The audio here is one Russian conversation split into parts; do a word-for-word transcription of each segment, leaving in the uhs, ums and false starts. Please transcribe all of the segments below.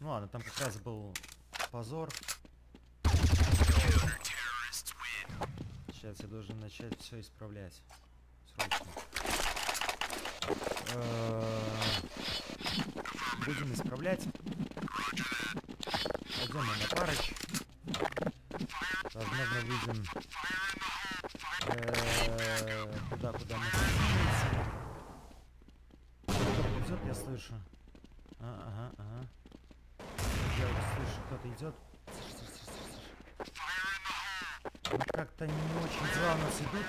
Ну ладно, там как раз был позор. Сейчас я должен начать все исправлять. Срочно. Будем исправлять. Пойдем мы на парыч. Возможно, выйдем туда, куда мы спустимся. Кто-то идет, я слышу. А, ага, ага. Я уже слышу, кто-то идет. Ну, как-то не очень дела у нас идут.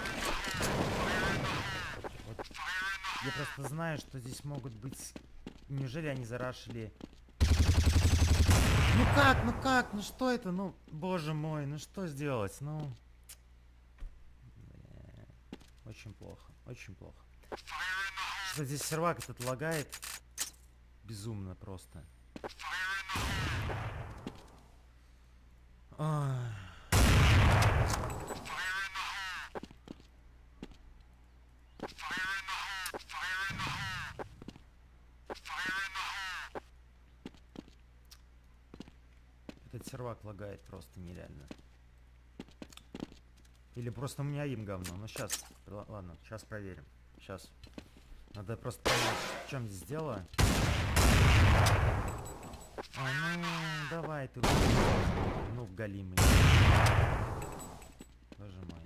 Вот. Я просто знаю, что здесь могут быть... Неужели они зарашили? Ну как, ну как, ну что это? Ну, боже мой, ну что сделать? Ну... Бля. Очень плохо, очень плохо. Что здесь сервак этот лагает? Безумно просто. Ой. Этот сервак лагает просто нереально. Или просто у меня им говно. Ну сейчас, ладно, сейчас проверим. Сейчас. Надо просто понять, в чем здесь дело. А, ну, давай ты. Ну, галимый. Боже мой.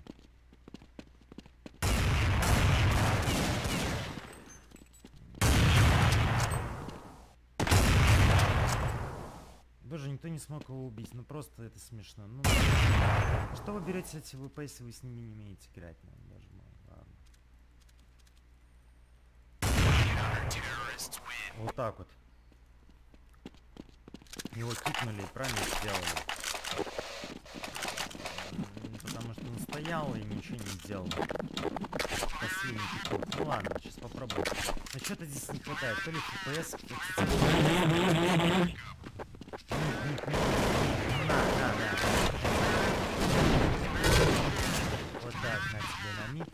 Боже, никто не смог его убить. Ну, просто это смешно. Ну, что вы берете эти ВП, если вы с ними не умеете играть? Ну, боже мой, ладно. Вот так вот. Его кикнули и правильно сделали. Потому что он стоял и ничего не делал. Последний кик. Ну ладно, сейчас попробуем. Но что-то здесь не хватает. То ли эф пи эс... На, на, на. Вот так, на тебе на мид.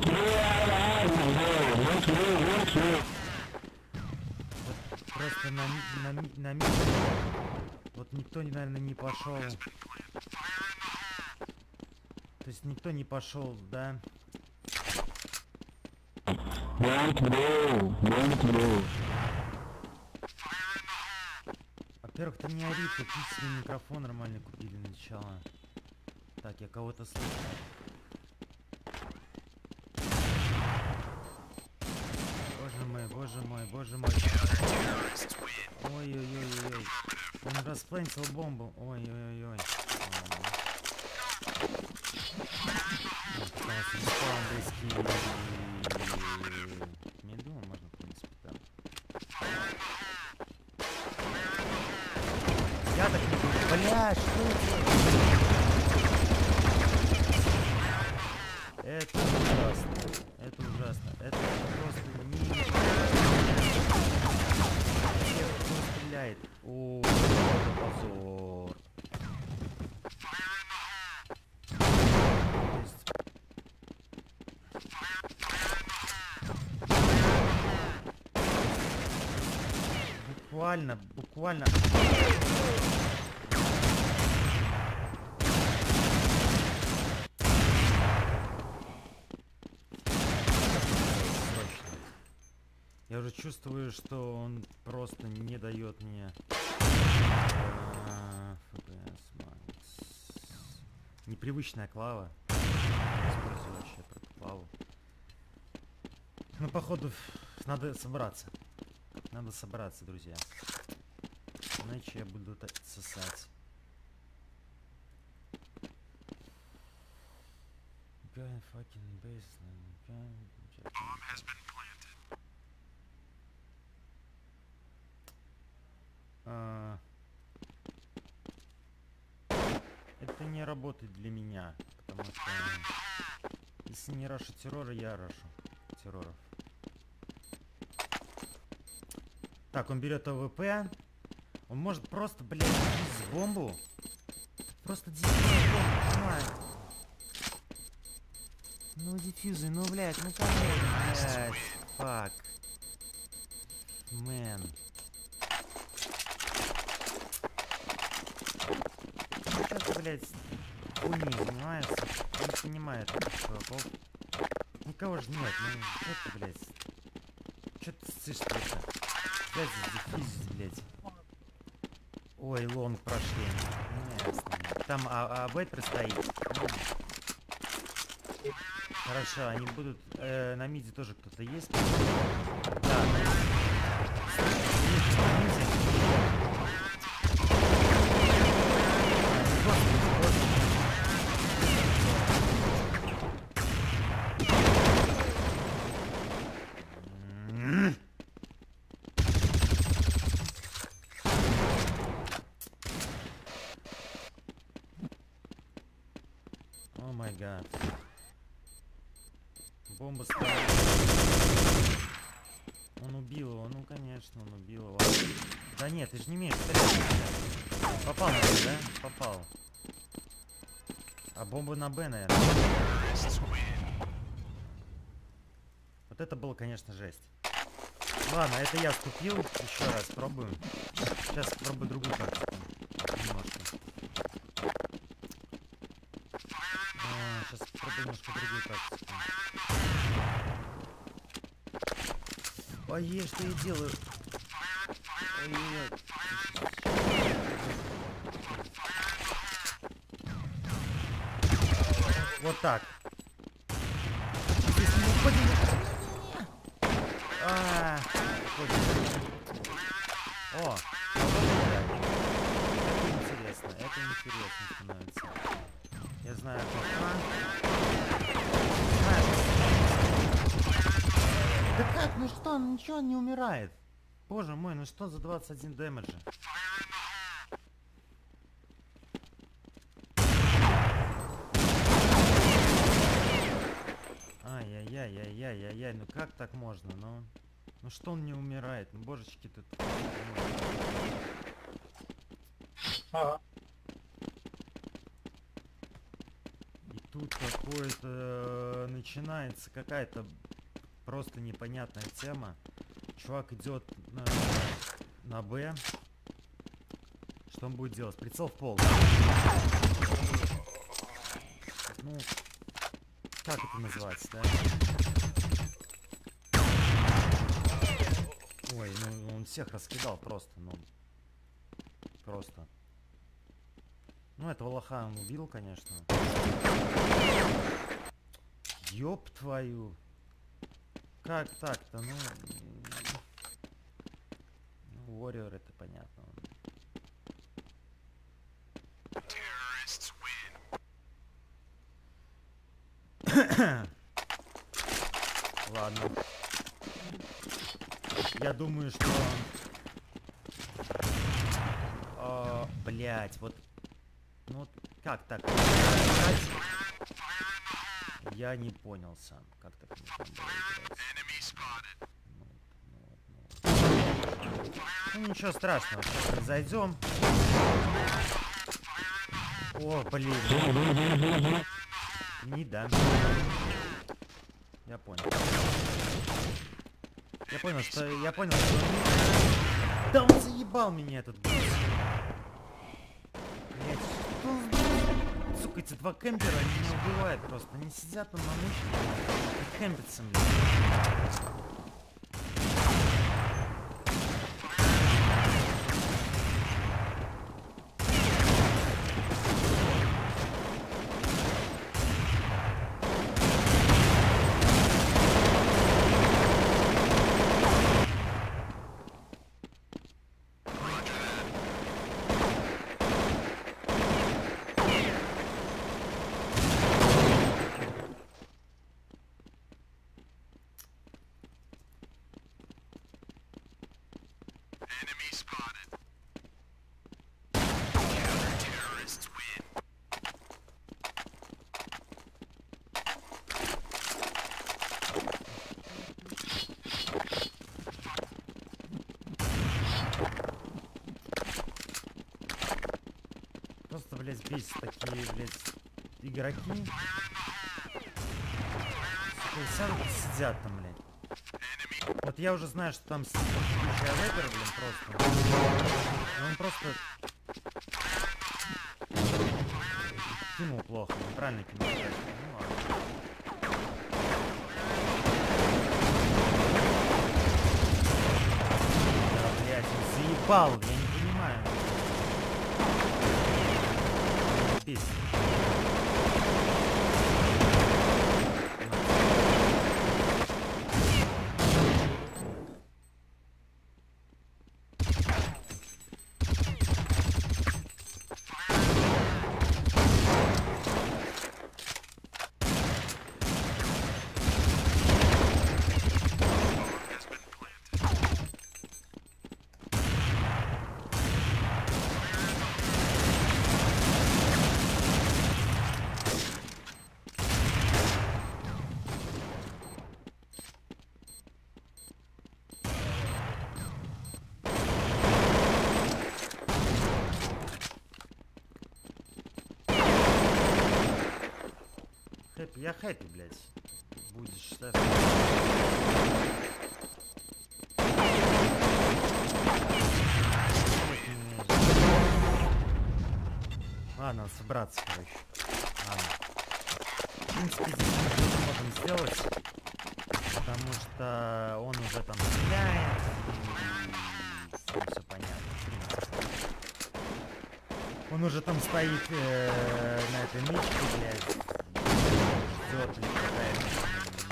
Вот просто на мид, на мид, на мид. Вот никто, наверное, не пошел. То есть никто не пошел, да? Во-первых, ты не ори, купить себе микрофон нормально купили начало. Так, я кого-то слышу. Боже мой, боже мой, боже мой. Ой-ой-ой-ой. Он расплентил бомбу. Ой-ой-ой-ой. Не думаю, можно, в принципе, там. Я так не буду. Бля, что это? Это ужасно. Это ужасно. Это просто не... Кто стреляет? О, это позор. Буквально, буквально. Я уже чувствую, что он просто не дает мне а, эф пи эс Max. Непривычная клава. Использую вообще про клаву. Ну, походу, надо собраться. Надо собраться, друзья. Иначе я буду сосать. Fucking baseline. А... Это не работает для меня, потому что если не рашу террора, я рашу терроров. Так, он берет а вэ пэ. Он может просто, блядь, дефьюзить бомбу. Просто дефьюзить бомбу, понимаешь? Ну, дефьюзы, ну, блядь, ну, конечно, блядь. Фак. Мэн. блядь, хуйней занимается. Не понимает чуваков. Никого же нет, ну, что ты, блядь? Что ты ссышь-то это? Блядь, дефиз, блядь. Ой, лонг прошли. Ну, ясно. Там а, а Вейпер стоит. Хорошо, они будут... Э, на миде тоже кто-то есть? Да, на есть на миде. О май гад. Бомба стоит. Он убил его, ну конечно, он убил его. Да нет, ты же не имеешь стрелять. Попал на Б, да? Попал. А бомба на Б, наверное. Вот это было, конечно, жесть. Ладно, это я вступил. Еще раз пробуем. Сейчас попробую другую тактику. Немножко. А, сейчас попробую немножко другую тактику. Ой, что я делаю? Ой-ой-ой. Вот так. Здесь не уходим. А, О, это интересно, это интересно становится. Я знаю, как. Да как, ну что, ну ничего, он не умирает. Боже мой, ну что за двадцать один дэмэджа? Ай-яй-яй-яй-яй-яй, ну как так можно, ну... Ну что он не умирает? Ну божечки тут... Ага. И тут какое-то... Начинается какая-то просто непонятная тема. Чувак идет на... на Б. Что он будет делать? Прицел в пол. Ну... Как это называется, да? Ой, ну он всех раскидал просто, ну. Просто. Ну, этого лоха он убил, конечно. Ёб твою. Как так-то, ну... Ну, Warrior, это понятно. Ладно. Я думаю, что... О, блять, вот... Ну, вот как так? Я не понял сам, как так можно было играть. Ну, ну, ну. Ну, ничего страшного, сейчас зайдем. О, блин. Не да. Я понял. Я понял, что... Я понял, что... Да он заебал меня, этот гусь. Блять, что он... Сука, эти два кемпера, они меня убивают просто. Они сидят там на мышке и кемпятся мне. Просто, блядь, бесит такие, блядь, игроки. Сука, сядут и сидят там, блядь. Вот я уже знаю, что там сидит Вейпер, блин, просто. Но он просто... неправильно кинул. Ну ладно. Да, блядь, он заебал, я не понимаю. Бесит. Хэппи, я хэппи, блядь. Будешь считать. Ладно, собраться, короче. Ладно. В принципе, здесь мы что можем сделать, потому что он уже там стреляет, и с ним все понятно, в принципе. Он уже там стоит э, на этой нычке, блядь. Ждет ли какая-то...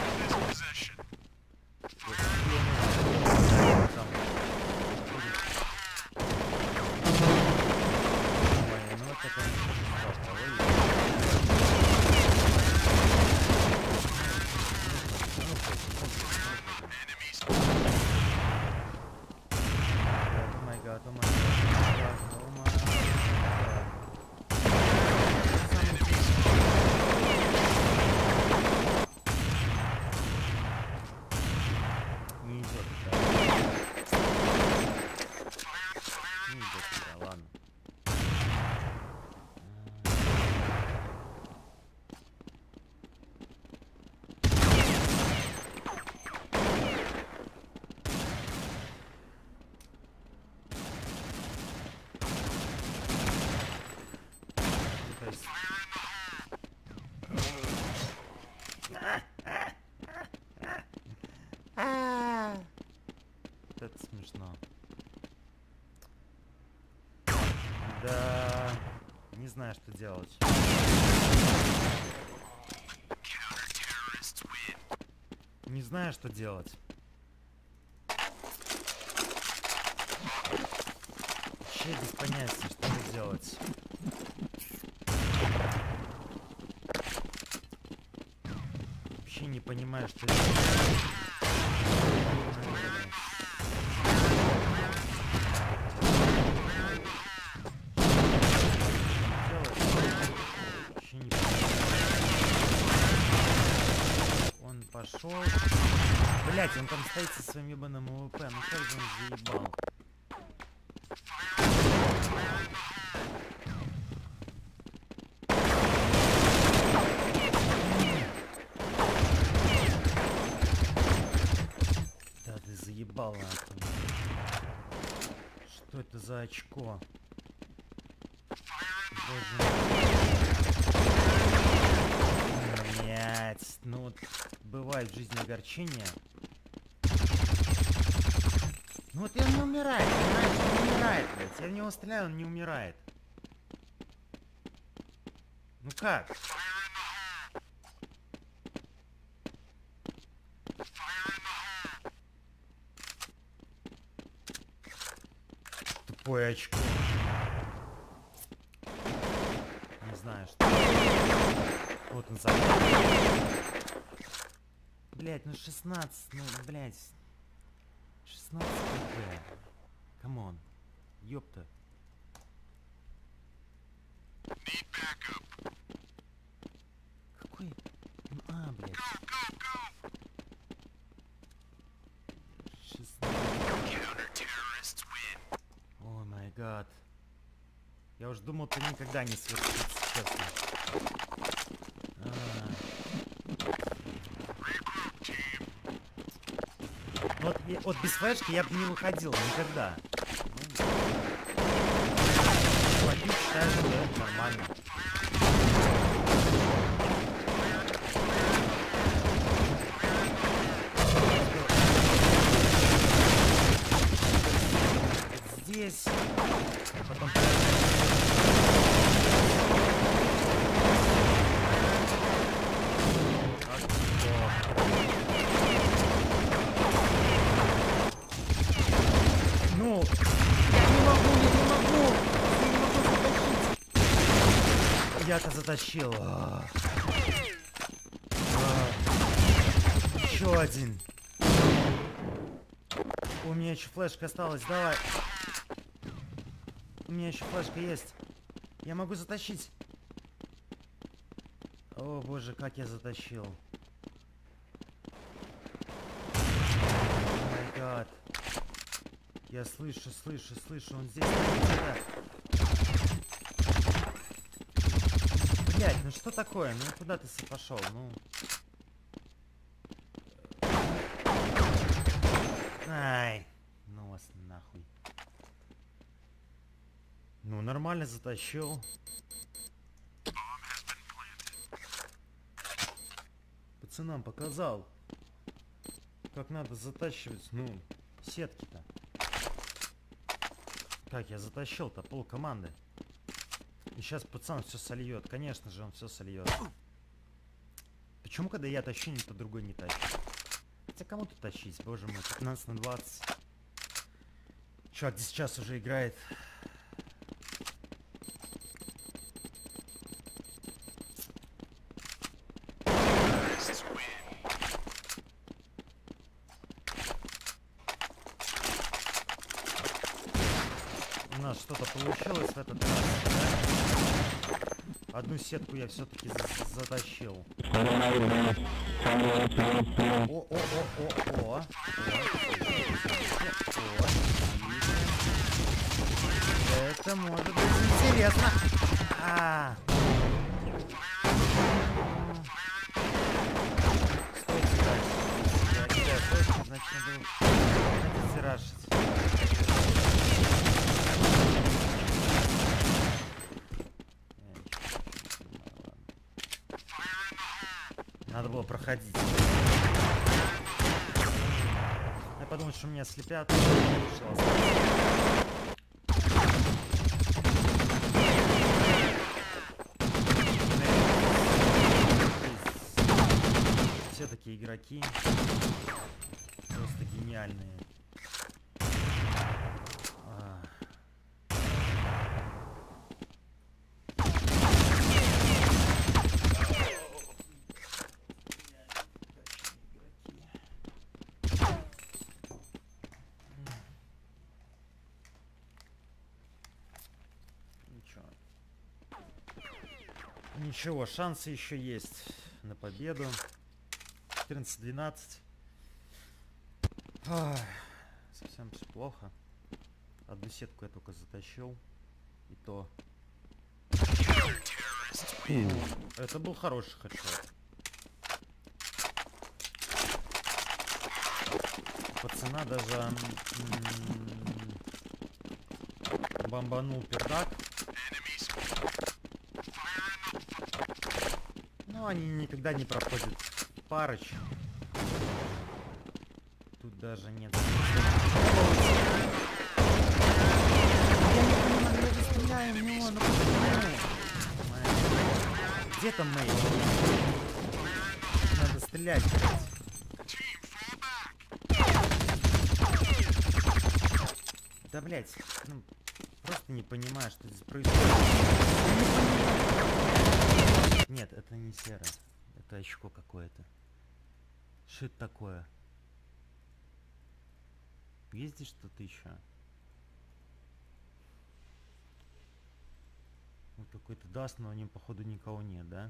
Это смешно. Да, не знаю, что делать. Не знаю, что делать. Вообще без понятия, что делать. Вообще не понимаю, что делать. Пошел. Блять, он там стоит со своим ебаным ОВП. Ну как же он заебал. Да ты заебал нахуй. Что это за очко? Боже мой. Блять, ну вот бывает в жизни огорчение. Ну вот он не умирает, понимаешь, он не умирает, блядь. Я в него стреляю, он не умирает. Ну как? Тупое очко. Не знаю, что. Вот он сам. Блять, ну шестнадцать, ну, блять. шестнадцать хп. Камон. Ёпта. Какой? Ну, а, блять. шестнадцать. О май гад. Я уж думал, ты никогда не свершится, честно. А. Вот, вот без флешки я бы не выходил никогда. Хватит, считаю, что это нормально. Потом... Ну, я не могу, я не могу! Я не могу затащить! Я-то затащил. А. А. Еще один. У меня еще флешка осталась, давай. У меня еще флешка есть. Я могу затащить. О боже, как я затащил. О май гад. Я слышу, слышу, слышу, он здесь. Блять, ну что такое? Ну куда ты пошел? Ну. Ай, ну вас нахуй. Ну нормально затащил. Пацанам показал, как надо затащивать, ну, сетки-то. Как я затащил-то пол команды. И сейчас пацан все сольет. Конечно же, он все сольет. Почему, когда я тащу, никто другой не тащит? Хотя кому тут тащить, боже мой, пятнадцать на двадцать. Чувак здесь сейчас уже играет. У нас что-то получилось в этот раз, да? Одну сетку я все-таки за затащил. О-о-о-о-о. Это может быть интересно. А. Стойте дальше. Я тебя значит, надо зирашить. Надо было проходить. Я подумал, что меня слепят. Все такие игроки. Просто гениальные. Ничего, шансы еще есть на победу. четырнадцать двенадцать. Ах, совсем все плохо. Одну сетку я только затащил. И то. Это был хороший хедшот. Пацана даже бомбанул пердак. Но они никогда не проходят парыч. Тут даже нет. Я не понимаю, я же стреляю в него, ну почему? Где там Мэй? Надо стрелять, блядь. Да, блядь, ну, просто не понимаю, что здесь происходит. Нет, это не серо. Это очко какое-то. Что это такое? Есть здесь что-то еще? Вот какой-то даст, но о нем походу никого нет, да?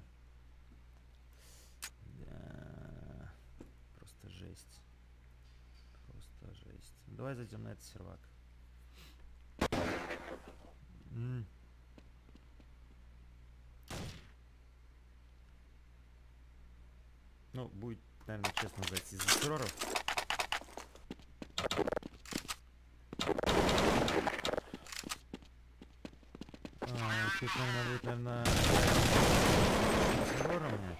Да. Просто жесть. Просто жесть. Давай зайдем на этот сервак. М. Ну, будет, наверное, честно зайти из терроров. А, тут, наверное, будет, наверное, террора мне.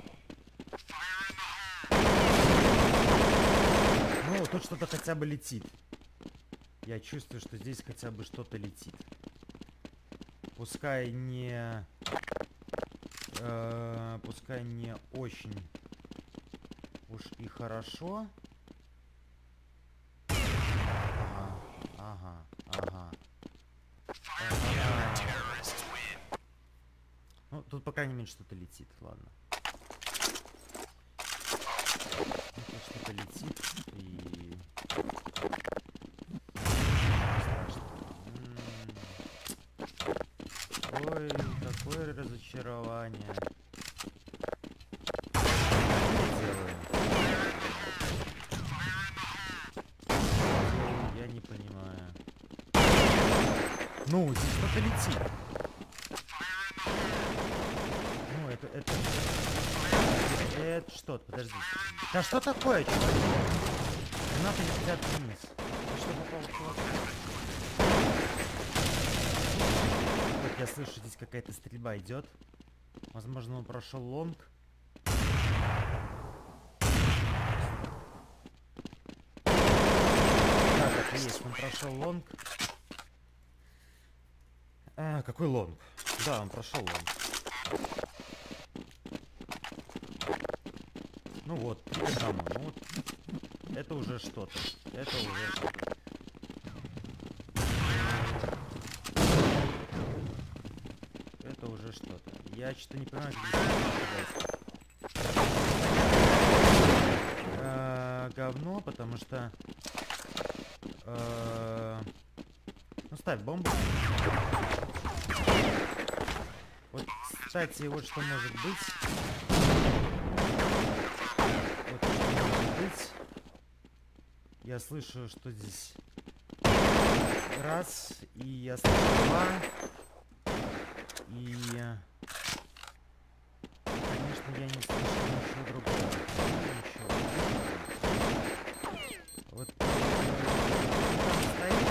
Ну, тут что-то хотя бы летит. Я чувствую, что здесь хотя бы что-то летит. Пускай не... Э, пускай не очень уж и хорошо. Ага, ага, ага. Ага. Ну, тут, по крайней мере, что-то летит, ладно. Тут что-то летит, и... Ой, какое разочарование. Я не понимаю. Ну, здесь что-то летит. Ну, это, это... Это что? Подожди. Да что такое, чувак? Гранаты летят вниз. Что попало, чувак? Вот я слышу, здесь какая-то стрельба идет. Возможно, он прошел лонг. Да, так и есть, он прошел лонг. А, какой лонг? Да, он прошел лонг. Ну вот, три к одному. Ну вот, это уже что-то. Это уже что-то. Это уже что-то. Я что-то не понимаю, как здесь а, говно, потому что... А, ну, ставь бомбу. Вот, кстати, вот что может быть. Вот что может быть. Я слышу, что здесь раз, и я слышу два. И, конечно, я не слышу ничего другого. Ничего. Вот он там стоит.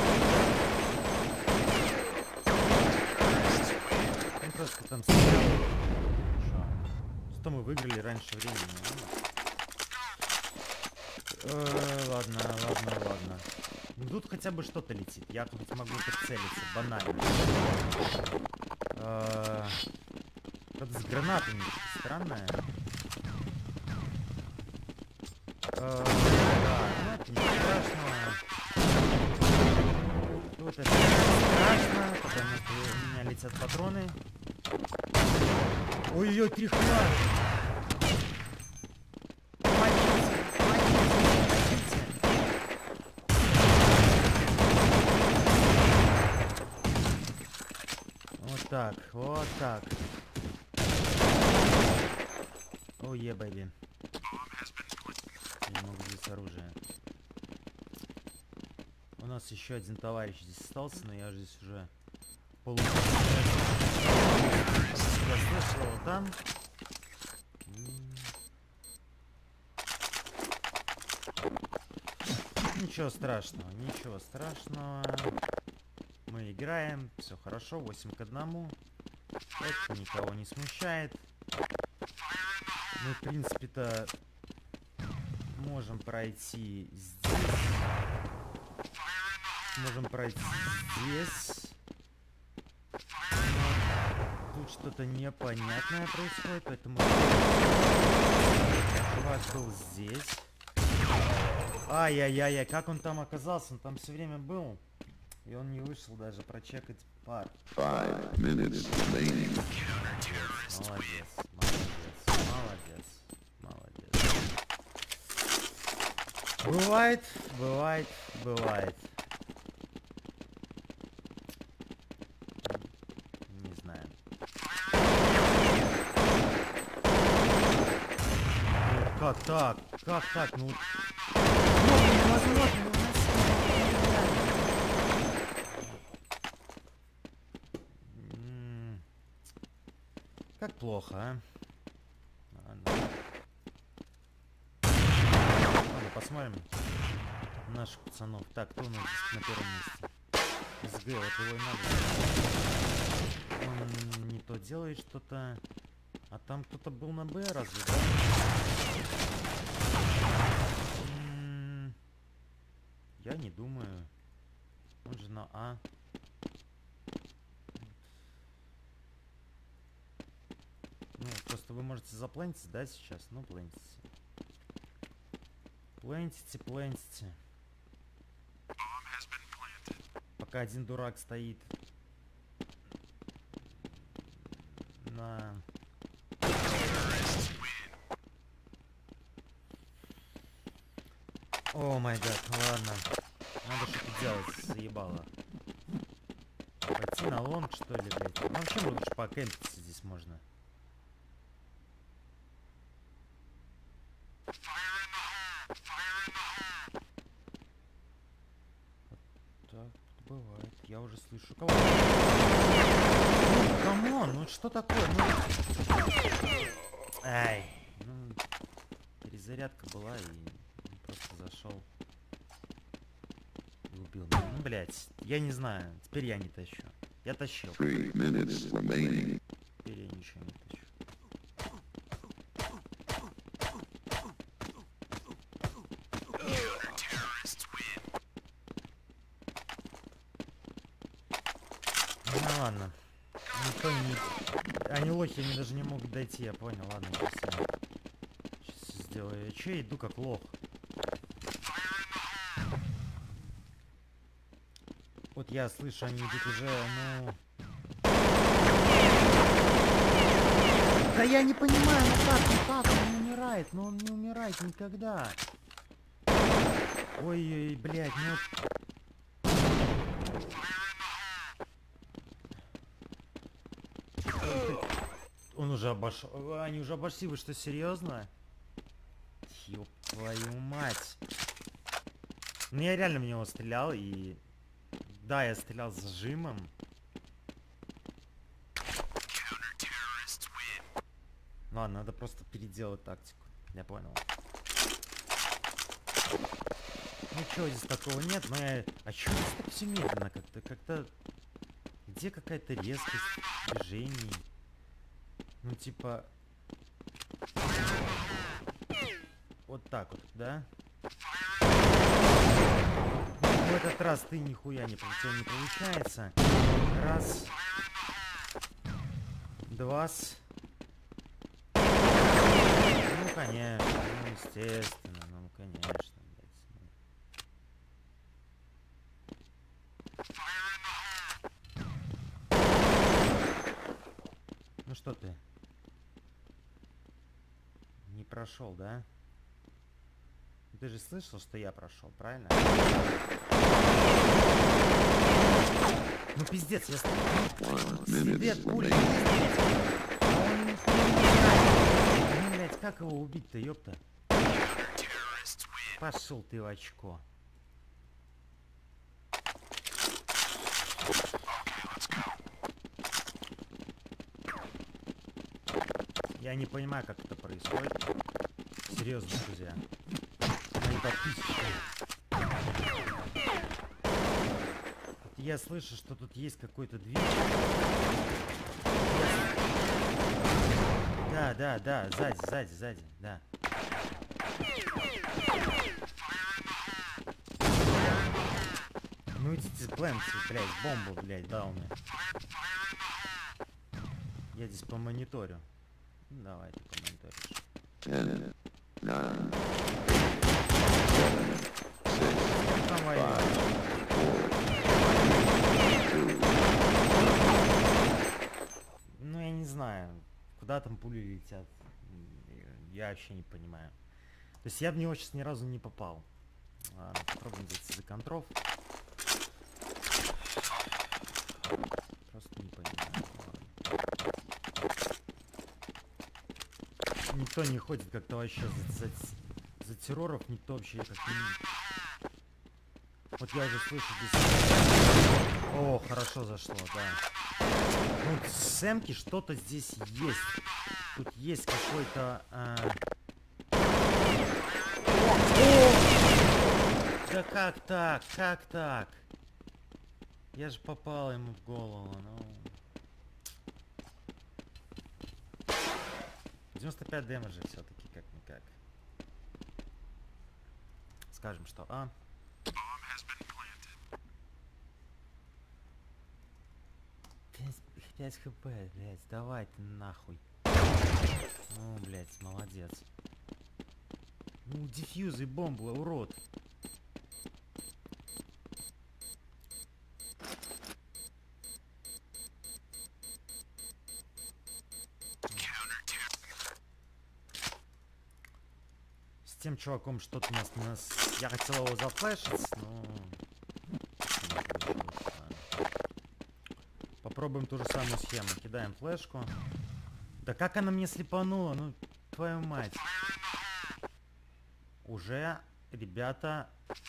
Он просто там стоял. Что мы выиграли раньше времени. Э, ладно, ладно, ладно. Ну, тут хотя бы что-то летит. Я тут могу прицелиться. Банально. Э, это с гранатами. Странное. Э, да, ну это не страшно. Вот это страшно, потому что у меня летят патроны. Ой-ой-ой, три хла! Вот так, вот так. О, е, бэйби. Я не могу здесь оружие. У нас еще один товарищ здесь остался, но я же здесь уже полу... Я слышал его там. Ничего страшного, ничего страшного. Мы играем, все хорошо, восемь к одному. Это никого не смущает. Мы, в принципе-то, можем пройти здесь. Можем пройти здесь. Но тут что-то непонятное происходит, поэтому... Чувак был здесь. Ай-яй-яй-яй, как он там оказался? Он там все время был. И он не вышел даже прочекать пар. Молодец, молодец, молодец, молодец. Бывает, бывает, бывает. Не знаю. Ну, как так? Как так? Ну... Невозможно, как плохо, а? Ладно. Ладно, посмотрим наших пацанов. Так, кто у нас на первом месте? СГ, вот его и надо. Он не то делает что-то. А там кто-то был на Б, разве, да? Я не думаю. Он же на А. Ну, просто вы можете заплентиться, да, сейчас? Ну, плентите. Плентите, плентите. Пока один дурак стоит на... О май гад, ладно. Надо что-то делать, заебало. Пойти на лонг, что ли, блядь? Ну, вообще лучше покемпиться здесь можно. Так, бывает. Я уже слышу кого. Ну, камон, ну что такое? Ну... Ай, ну, перезарядка была и просто зашел и убил меня. Ну, блядь, я не знаю. Теперь я не тащу. Я тащил. Теперь я ничего не тащу. Ну ладно. Никто не... Они лохи, они даже не могут дойти, я понял. Ладно, сейчас я... Сейчас сделаю. Я че иду как лох? Вот я слышу, они идут уже, ну... Да я не понимаю, ну как, ну как, он не умирает, но он не умирает никогда. Ой-ой, блядь, ну... Он уже обошел. Они уже обошли, вы что, серьезно? Ёб твою мать. Ну я реально в него стрелял и... Да, я стрелял с зажимом. Ладно, надо просто переделать тактику. Я понял. Ничего здесь такого нет, но я... А чё здесь так все медленно как-то? Как-то... Где какая-то резкость движений? Ну, типа... Вот так вот, да? В этот раз ты нихуя не, у тебя не получается. Раз. Два. Ну, конечно. Ну, естественно. Ну, конечно. Ну что ты? Не прошел, да? Ты же слышал, что я прошел, правильно? Ну пиздец, я свет пули. А он не умирает. Ну, блядь, как его убить-то, ёпта? Пошел ты в очко. Я не понимаю, как это происходит. Серьезно, друзья. Мои подписчики. Вот я слышу, что тут есть какой-то движ. Да, да, да, сзади, сзади, сзади, да. Ну идите, плентите, блядь, бомбу, блядь, дауны. Я здесь по мониторю. Ну, давай ты помониторишь. Ну я не знаю, куда там пули летят. Я вообще не понимаю. То есть я в него сейчас ни разу не попал. Ладно, попробуем зайти за контров. Просто не понимаю. Никто не ходит как-то вообще за, за, за терроров, никто вообще как не... Вот я уже слышу здесь... О, хорошо зашло, да. Ну, с эмки что-то здесь есть. Тут есть какой-то... А... Да как так? Как так? Я же попал ему в голову, ну... девяносто пять дэмэджа все-таки, как-никак. Скажем, что А. пять хп, блядь, давай ты нахуй. Ну, блядь, молодец. Ну, дефьюз и бомбу, урод. С тем чуваком что-то у нас, у нас... Я хотел его зафлешить, но... Попробуем ту же самую схему. Кидаем флешку. Да как она мне слепанула? Ну, твою мать. Уже, ребята...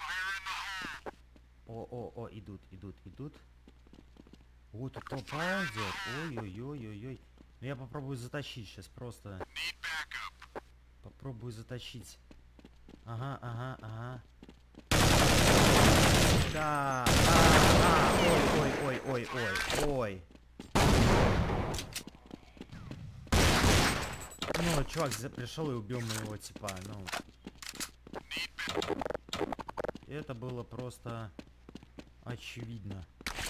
О-о-о, идут, идут, идут. Ой, тут толпа идет. Ой-ой-ой-ой-ой. Ну, я попробую затащить сейчас просто. Попробую затащить. Ага, ага, ага. Да. А, а, ой, ой, ой, ой, ой, ой. Ну, чувак пришел и убил моего типа, ну. Это было просто очевидно.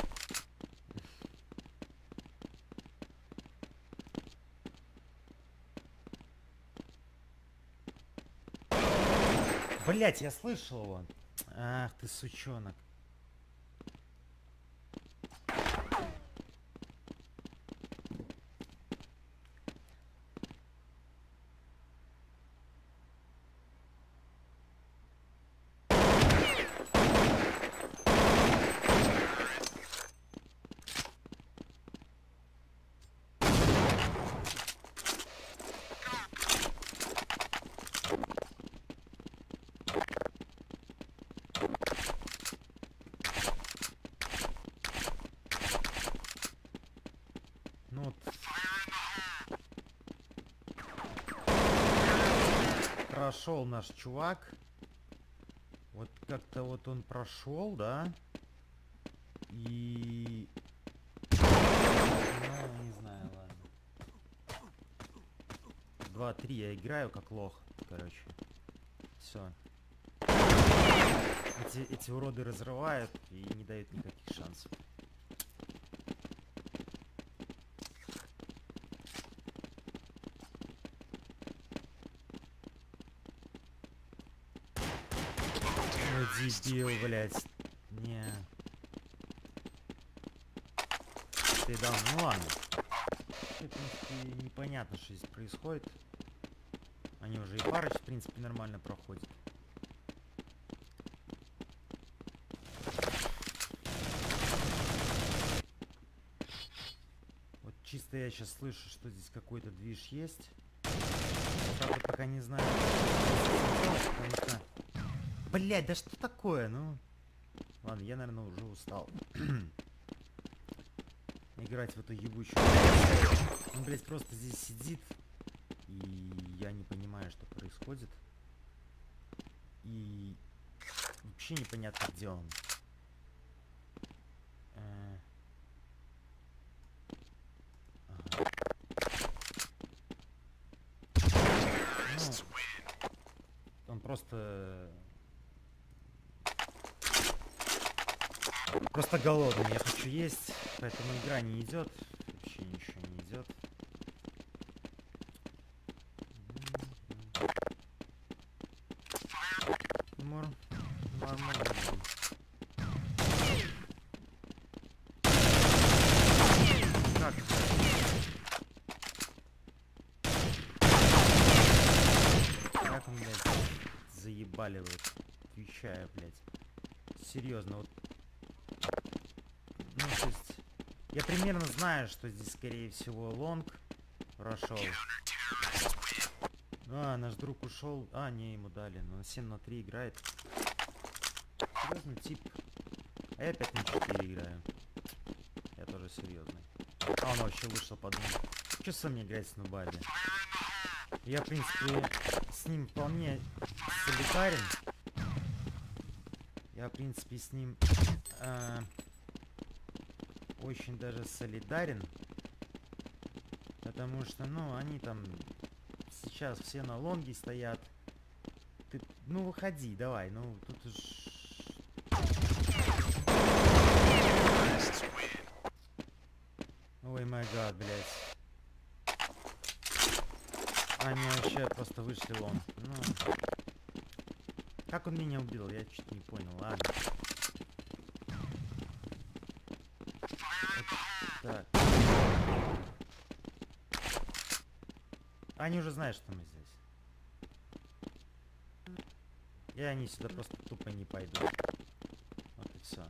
Блять, я слышал его. Ах ты сучонок. Ну, прошел наш чувак. Вот как-то вот он прошел, да? И... Ну, не знаю, ладно. два-три я играю как лох, короче. Все. Эти, эти уроды разрывают и не дают никаких шансов. Дебил, блядь. Не. Ты дал, ну ладно. В принципе, непонятно, что здесь происходит. Они уже и парыч, в принципе, нормально проходят. Вот чисто я сейчас слышу, что здесь какой-то движ есть. Правда, пока не знаю, потому что... Блять, да что такое, ну... Ладно, я, наверное, уже устал. Играть в эту ебучую... Он, блять, просто здесь сидит. И я не понимаю, что происходит. И... Вообще непонятно, где он. Э... Ага. Ну... Он просто... Просто голодный, я хочу есть, поэтому игра не идет, вообще ничего не идет. Мор, мор, мор, как? Как он, блядь, заебаливает, отвечаю, блядь. Серьезно, вот. Ну, то есть, я примерно знаю, что здесь, скорее всего, лонг прошел. А, наш друг ушел. А, не, ему дали. Но на семь на три играет. Серьезный тип. А я опять на четыре играю. Я тоже серьезный. А он вообще вышел подумал. Че сам мне играть с нубаби? Я, в принципе, с ним вполне солитарен. Я, в принципе, с ним... Э очень даже солидарен, потому что, ну, они там сейчас все на лонге стоят. Ты, ну, выходи, давай, ну, тут уж... Ну, Ой, май гад, блядь. Они вообще просто вышли вон. Ну. Как он меня убил? Я чуть не понял. Ладно. Вот так. Они уже знают, что мы здесь. И они сюда просто тупо не пойдут. Вот и все.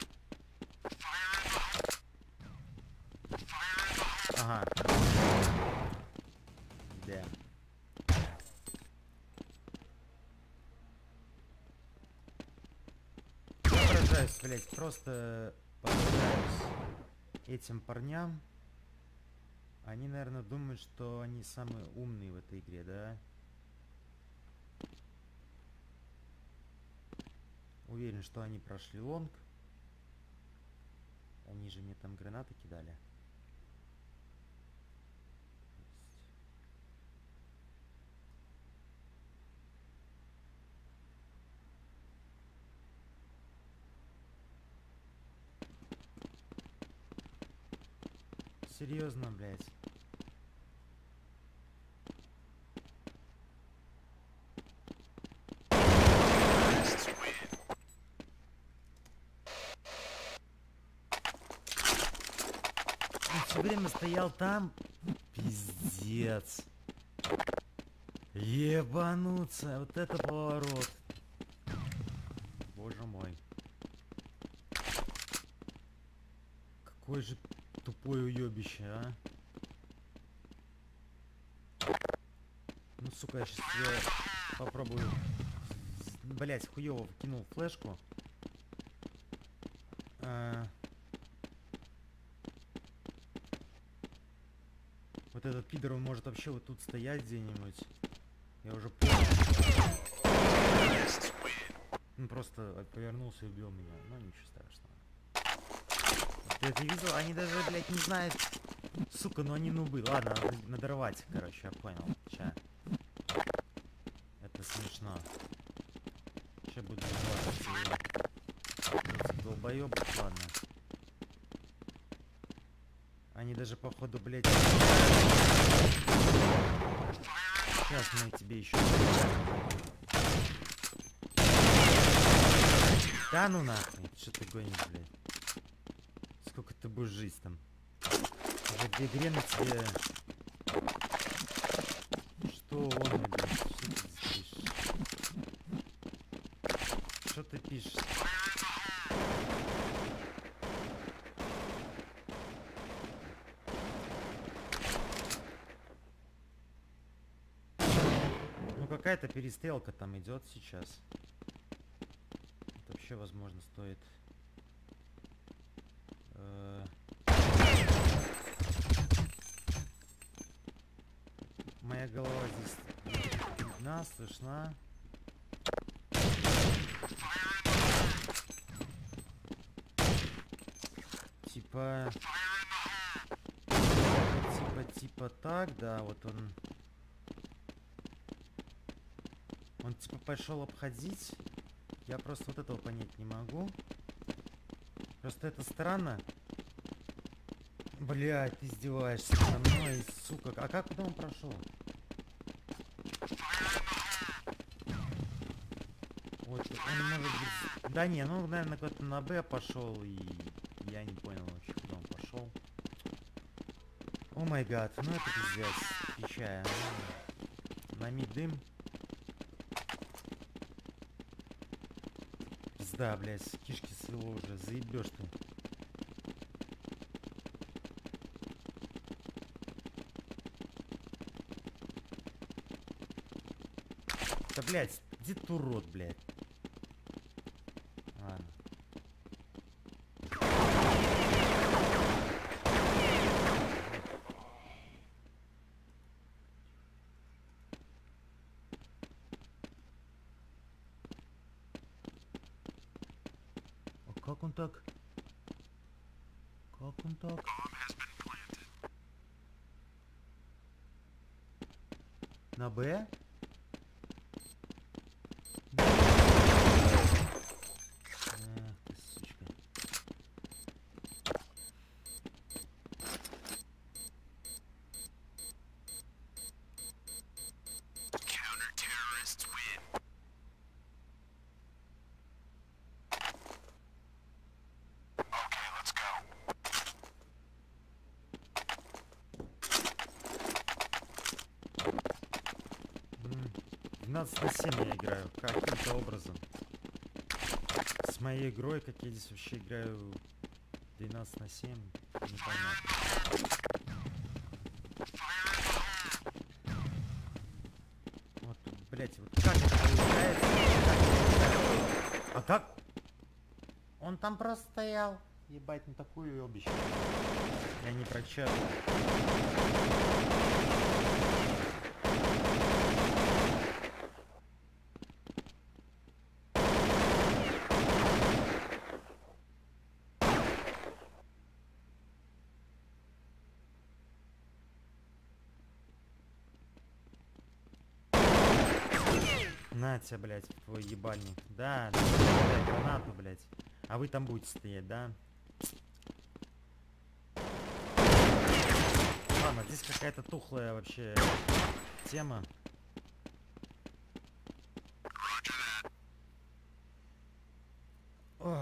Ага. Да. Поражаюсь, блять, просто поражаюсь этим парням. Они, наверное, думают, что они самые умные в этой игре, да? Уверен, что они прошли лонг. Они же мне там гранаты кидали. Серьезно, блядь. Он все время стоял там. Пиздец. Ебануться. Вот это поворот. Боже мой. Какой же тупое уебище, а? Ну, сука, я сейчас я попробую. Блять, хуёво вкинул флешку. А... Вот этот пидор, он может вообще вот тут стоять где-нибудь. Я уже понял. Он просто повернулся и убил меня. Ну, ничего страшного. Ты это видел? Они даже, блядь, не знают. Сука, ну они нубы. Ладно, надо надорвать, короче, я понял. Ща. Это смешно. Ща буду надорвать. Долбоёбов, ладно. Они даже, походу, блядь... Сейчас мы тебе еще... Да ну нахуй, что ты гонишь, блядь? Сколько ты будешь жить там? Уже в игре на тебе... Что он, блядь? Что ты пишешь? Что ты пишешь? Ну какая-то перестрелка там идет сейчас. Это вообще, возможно, стоит... Моя голова здесь видна, слышна. Типа... Типа, типа так, да, вот он... Он типа пошел обходить. Я просто вот этого понять не могу. Просто это странно. Блядь, ты издеваешься надо мной, сука. А как куда он прошел? Вот, он может быть... Да не, ну, наверное, куда-то на Б пошел, и я не понял вообще, куда он пошел. О май гад, ну это пиздец. Отвечаю. На мид дым. Пизда, блядь, кишки свело уже, заебешь ты. Да, блядь, где ты урод, блядь? Ладно. А как он так? Как он так? На Б? двенадцать на семь я играю, каким-то образом. С моей игрой, как я здесь вообще играю двенадцать на семь, непонятно. Вот, блять, вот как это получается? А как? Он там просто стоял. Ебать, на такую ёбищу. Я не прочал. На тебя, блядь, твой ебальник. Да, да, блядь, гранату, блядь. А вы там будете стоять, да? Ладно, здесь какая-то тухлая вообще тема. Ой.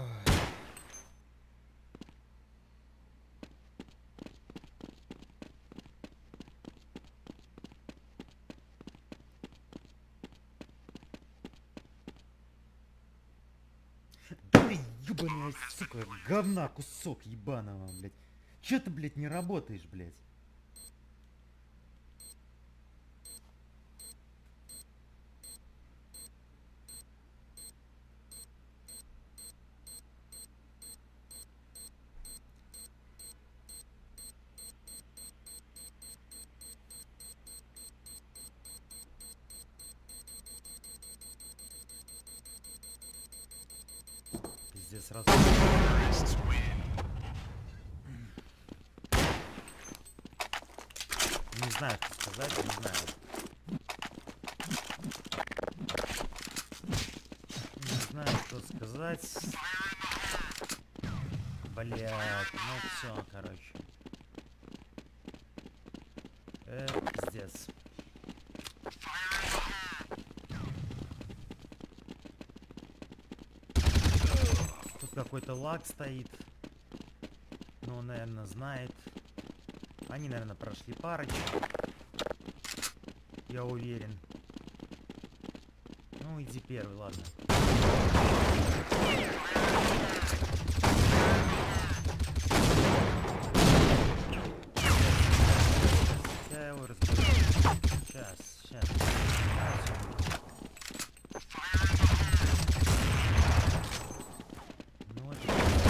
Да ебаная, сука, говна кусок ебаного, блядь. Чё ты, блядь, не работаешь, блядь? Пиздец, сразу. Не знаю, что сказать, не знаю. Не знаю, что сказать. Блядь, ну все, короче. Это пиздец. Тут какой-то лаг стоит. Ну, он, наверное, знает. Они, наверное, прошли парочку. Я уверен. Ну, иди первый, ладно. Я его разберу. Сейчас, сейчас. Ну, вот.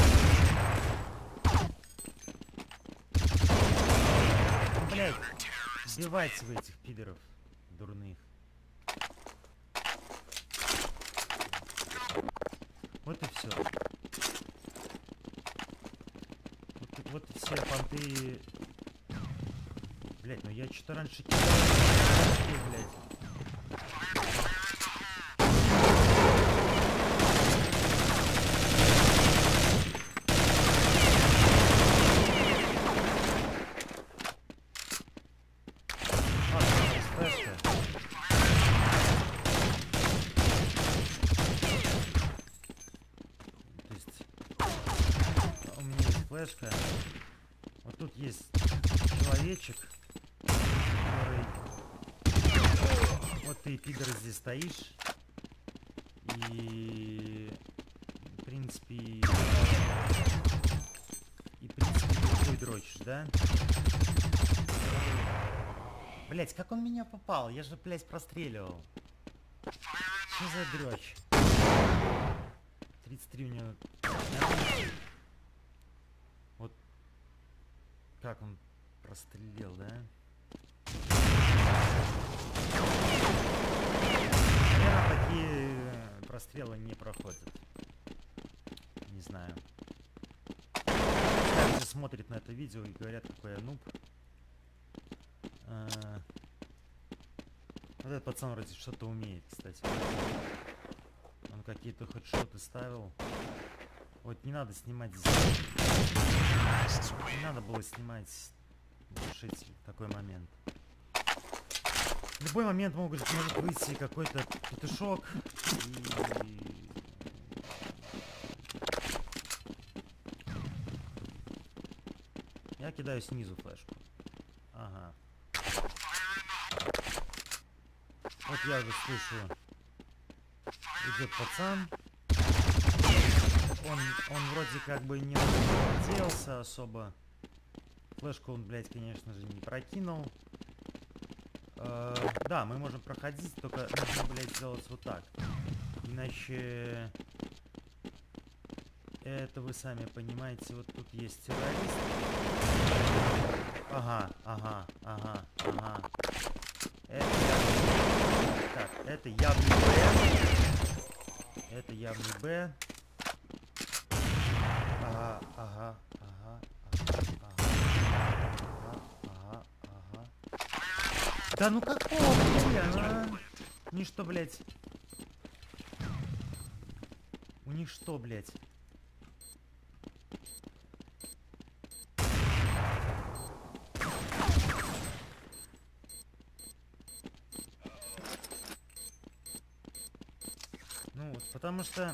Блять, сбивайте вы этих пидоров дурных. Вот и все. Вот, вот и все понты. Блять, ну я что-то раньше кидал. Блять. Флешка. Вот тут есть человечек, который... Вот ты, пидор, здесь стоишь. И... В принципе... И, в принципе, ты хуй дрочишь, да? Блять, как он в меня попал? Я же, блять, простреливал. Что за дрочь? тридцать три у него... Вот как он прострелил, да? Наверное, такие прострелы не проходят. Не знаю. Все смотрят на это видео и говорят, какой я нуб. А... Вот этот пацан вроде что-то умеет, кстати. Он какие-то хедшоты ставил. Вот не надо снимать здесь. Не надо было снимать, решить такой момент. В любой момент могут, может выйти какой-то петушок и... Я кидаю снизу флешку. Ага. Вот я уже слышу. Идет пацан. Он, он вроде как бы не разделся особо. Флешку он, блядь, конечно же, не прокинул. Э, да, мы можем проходить, только нужно, блядь, сделать вот так. Иначе... Это вы сами понимаете, вот тут есть террорист. Ага, ага, ага, ага. Это явный... Так, это явный Б. Это явный Б. Ага, ага, ага, ага, ага, ага, ага. Да ну какого хуя, а? У них что, блядь? У них что, блядь? Ну вот, потому что...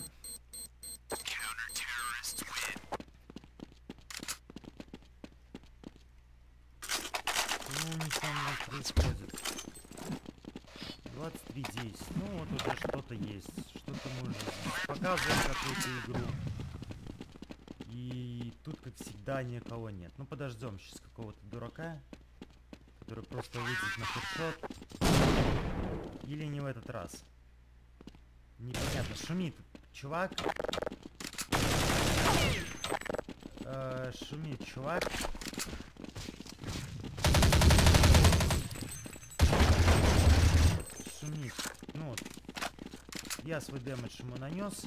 Ну, у них там вот происходит. двадцать три десять. Ну, вот уже что-то есть. Что-то мы уже показываем какую-то игру. И тут, как всегда, никого нет. Ну, подождем сейчас какого-то дурака, который просто выйдет на хедшот. Или не в этот раз. Непонятно. Шумит чувак. Э, шумит чувак. Шумит. Ну вот. Я свой дэмэдж ему нанес.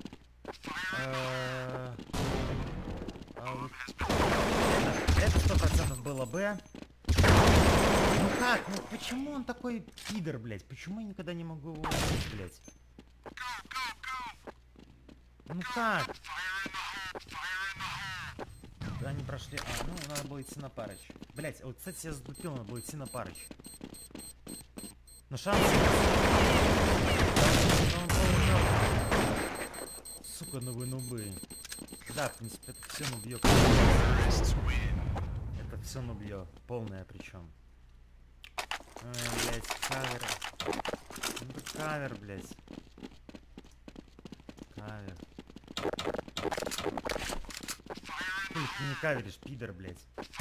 Э, а вот это сто процентов было Б. Ну как? Ну почему он такой пидор, блядь? Почему я никогда не могу его убить, блядь? Ну как? Они прошли... А, ну, надо было идти на парыч. Блять, вот, кстати, я затупил, надо было идти на парыч. Но шанс... Он полумёртвый. Сука, ну вы нубы. Да, в принципе, это все нубьё. Это все нубьё. Полное причем. Ой, блять, кавер. Ну, кавер, блять. Кавер. Хуй ты не каверишь, пидор, блядь.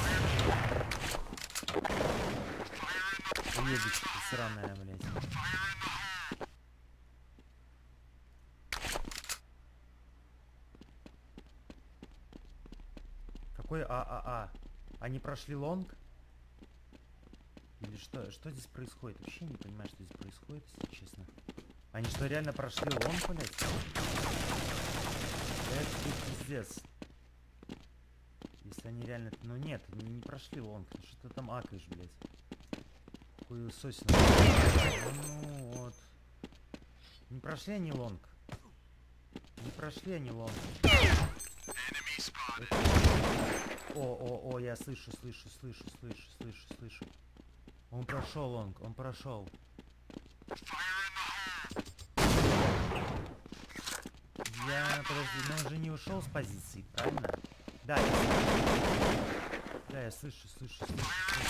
Уебище ты сраная, блядь. Какой ААА? Они прошли лонг? Или что? Что здесь происходит? Вообще не понимаю, что здесь происходит, если честно. Они что, реально прошли лонг, блядь? Это пиздец. Если они реально... Ну нет, они не прошли лонг. Что ты там акаешь, блядь? Хуесосина. Ну вот. Не прошли они лонг. Не прошли они лонг. Это... О, о, о, я слышу, слышу, слышу, слышу, слышу, слышу. Он прошел лонг, он прошел. Я... Подожди, но он же не ушел с позиции, правильно? Да, я слышу. Да, я слышу, слышу, слышу,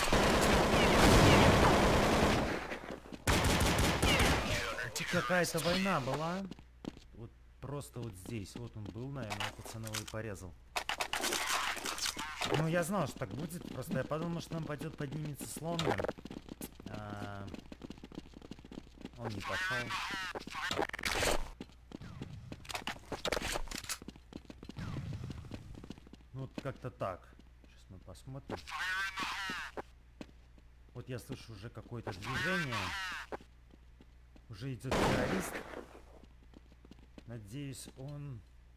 слышу. Какая-то война была. Вот просто вот здесь. Вот он был, наверное, пацан его и порезал. Ну, я знал, что так будет. Просто я подумал, что он пойдет поднимется с лонга. А... Он не пошел. Вот как-то так. Сейчас мы посмотрим. Вот я слышу уже какое-то движение. Уже идет террорист. Надеюсь, он...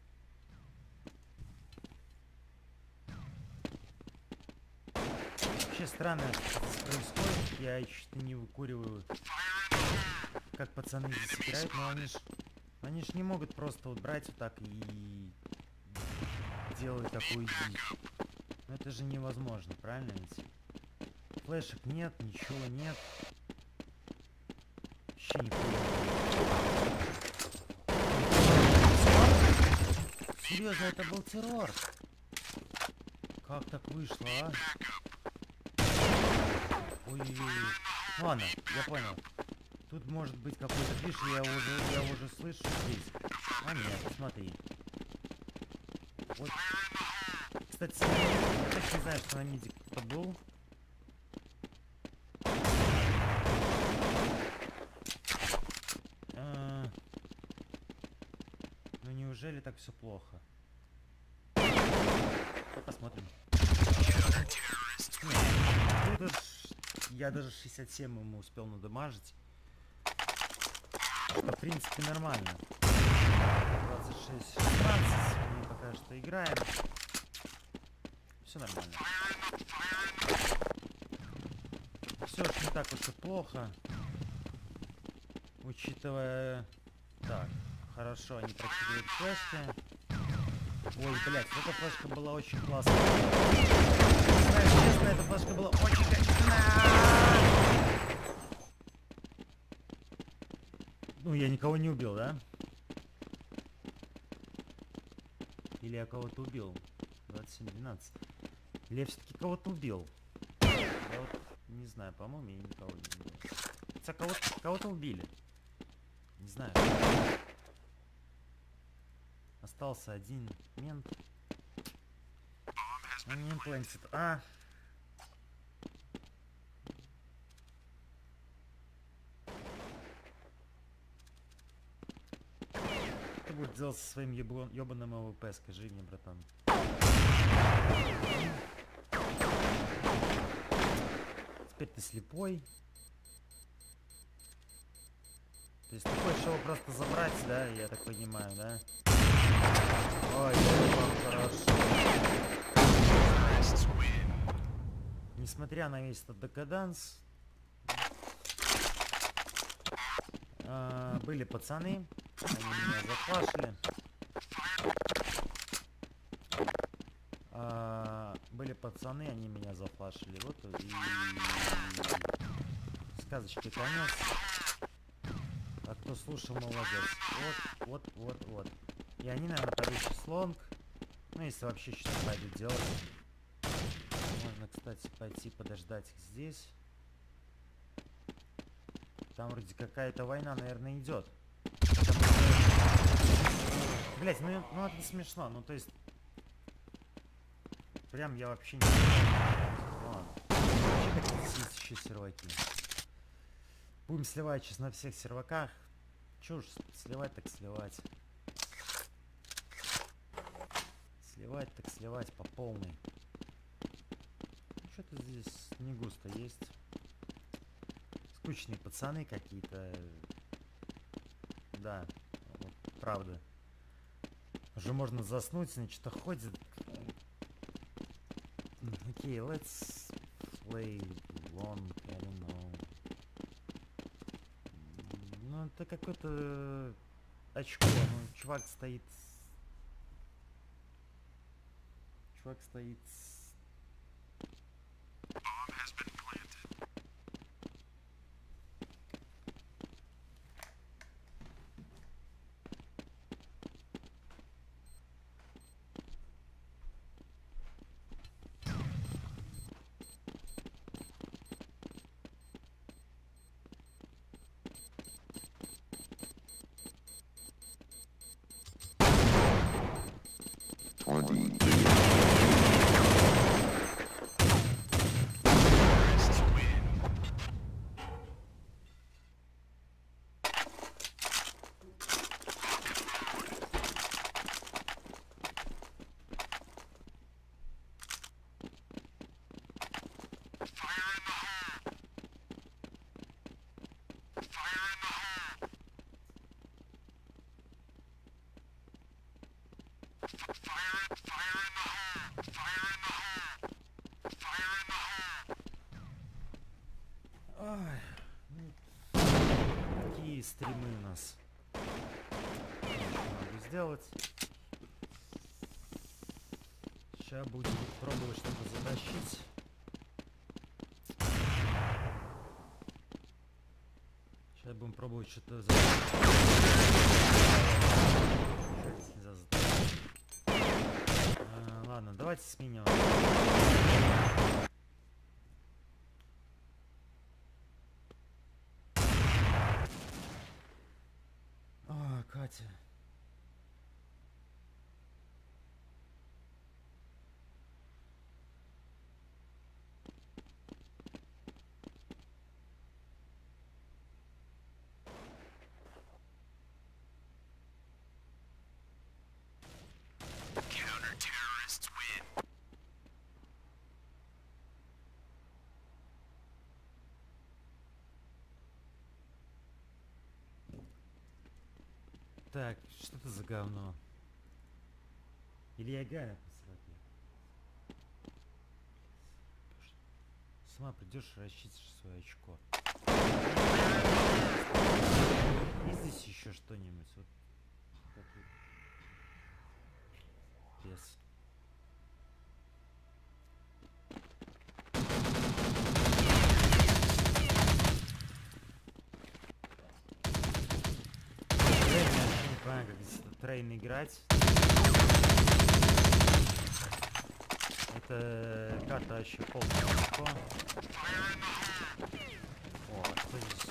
Вообще странно, что здесь происходит. Я что-то не выкуриваю, как пацаны здесь играют, но они ж... Они ж не могут просто вот брать вот так и... делать такую дичь. Но это же невозможно, правильно ведь? Флешек нет, ничего нет. Вообще не понимаю. Серьезно, это был террор. Как так вышло, а? Ой-ой-ой. Ладно, я понял. Тут Тут может быть какой-то движ, я уже, я уже слышу здесь. А нет, смотри. Вот. Кстати, я точно не знаю, что на миде кто был. А, ну неужели так все плохо? Посмотрим. Нет, тут я даже шестьдесят семь ему успел надамажить. Что, в принципе, нормально. двадцать шесть шестнадцать. Мы пока что играем. Все нормально. Все ж не так уж и плохо. Учитывая... Так, хорошо, они прокидывают флешки. Ой, блядь, эта флешка была очень классная. Знаешь, честно, эта флешка была очень качественная. Ну, я никого не убил, да? Или я кого-то убил? двадцать семь двенадцать. Или я все-таки кого-то убил? Я вот не знаю, по-моему, я никого не убил. Хотя кого-то кого-то убили. Не знаю. Остался один мент. Не имплантит. А! Что будет делать со своим ебаным АВП? Скажи мне, братан. Теперь ты слепой. То есть ты хочешь его просто забрать, да? Я так понимаю, да? Ой, хорошо. Несмотря на весь этот декаданс, а, были пацаны, они меня зафлашили. А, были пацаны, они меня зафлашили. Вот и сказочки конец. А кто слушал, молодец. Вот, вот, вот, вот. И они, наверное, пойдут сейчас лонг. Ну, если вообще что-то пойдут делать. Можно, кстати, пойти подождать их здесь. Там вроде какая-то война, наверное, идет. Блять, ну, ну это не смешно. Ну, то есть... Прям я вообще не... Ладно. Вообще еще серваки. Будем сливать сейчас на всех серваках. Чё ж, сливать так сливать. Сливать так сливать по полной. Что-то здесь не густо есть. Скучные пацаны какие-то. Да, вот, правда. Уже можно заснуть, значит, что ходит. Окей, okay, let's play long, I don't know. Ну, это какой-то очко, ну, чувак стоит... Чувак стоит... Ой, ну, какие стримы у нас. Что надо сделать? Сейчас будем пробовать что-то затащить. Сейчас будем пробовать что-то затащить. А, ладно, давайте сменим. хате. Так, что это за говно? Или я Галя посрать? Сама придешь и расчистишь свое очко. Есть здесь еще что-нибудь? Вот. Без. Как здесь трейн играть. Это карта вообще полная очко. О, а что здесь?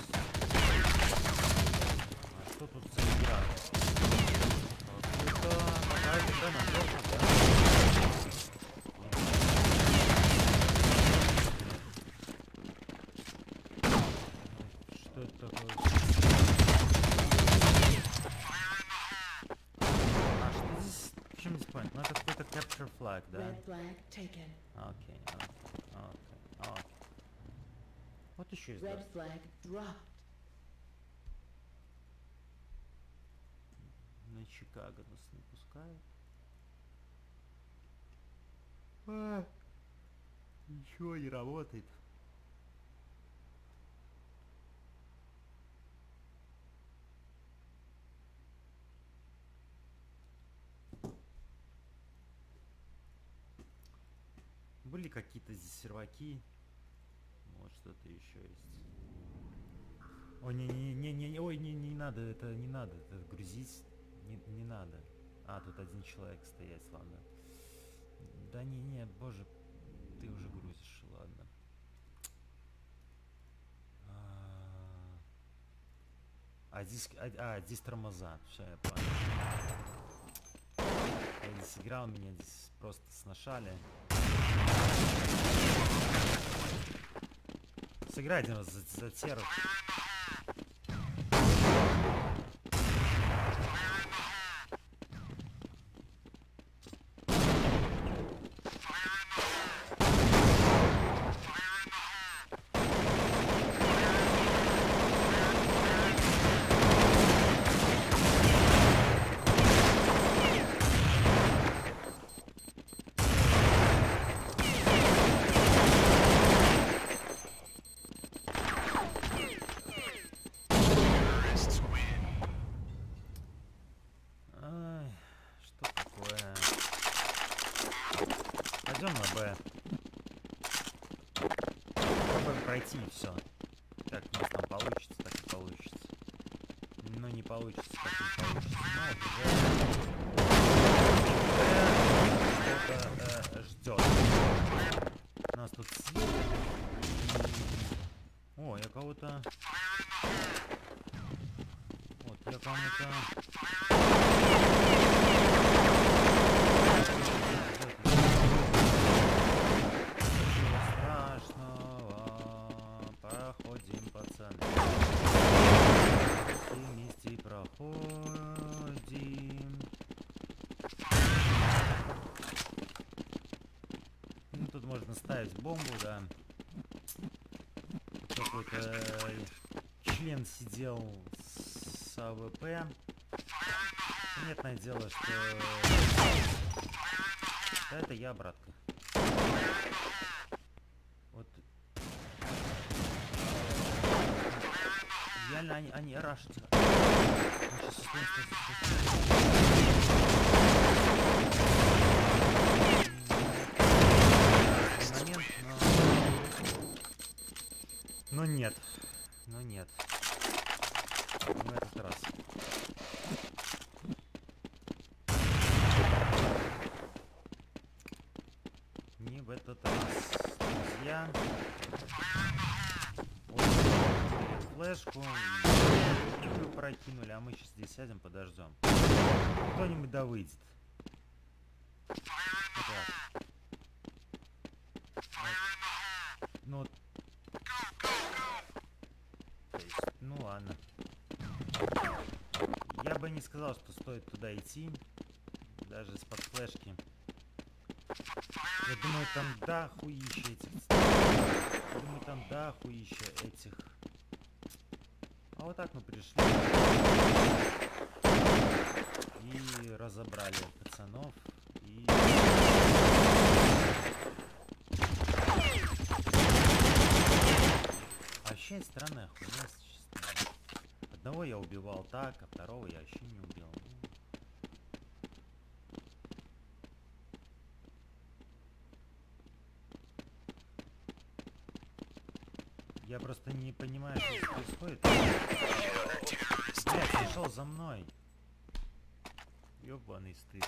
А что тут за игра? Это какая-то игра на жопу, да? Что это такое? Ну это какой-то capture flag, да? Окей, окей, окей, окей. Вот еще есть. На Чикаго нас не пускают. А, ничего не работает. Были какие-то здесь серваки. Вот что-то еще есть. Ой, не, не, не, не, не, ой, не, не надо, это не надо, это грузить, не, не надо. А, тут один человек стоять, ладно. Да не, не, боже, ты уже грузишь, ладно. А, а здесь, а, а, здесь тормоза, все, я понял. Я здесь играл, меня здесь просто сношали. Сыграй один раз за, за теру. Пойдем на Б. Попробуем пройти и все. Как у нас там получится, так и получится. Но не получится, так и не получится. Ну вот уже что-то э, ждет. Нас тут свет. О, я кого-то... Вот, я кому-то... Вместе проходим. Ну, тут можно ставить бомбу, да. Какой-то член сидел с АВП. Понятное дело, что... Да, это я, братка. Вот. Реально они, они рашат. Момент, но... но нет. Но нет. В этот раз. Не в этот раз. Друзья. Вот флеш. флешку. Вы прокинули, а мы сейчас здесь сядем, подождем. Кто-нибудь да выйдет. Вот так. Вот. Ну, вот. То есть, ну ладно. Я бы не сказал, что стоит туда идти. Даже из-под флешки. Я думаю, там дохуища этих. Я думаю, там дохуища этих. А вот так мы пришли. И разобрали пацанов. И... Вообще странная хуйня, если честно. Одного я убивал так, а второго я вообще не убил. Я просто не понимаю, что происходит. Блядь, пришел за мной. Ёбаный стыд.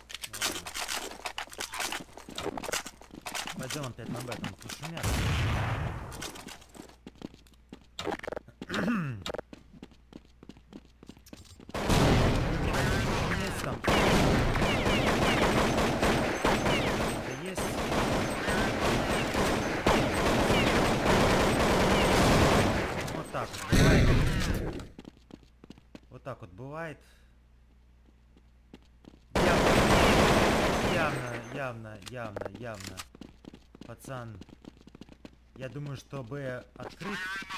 Ну, пойдем опять на Б, там пошумят. Есть там. Это есть. Вот так вот бывает. Вот так вот бывает. Явно, явно, явно, явно. Пацан. Я думаю, что Б открыт.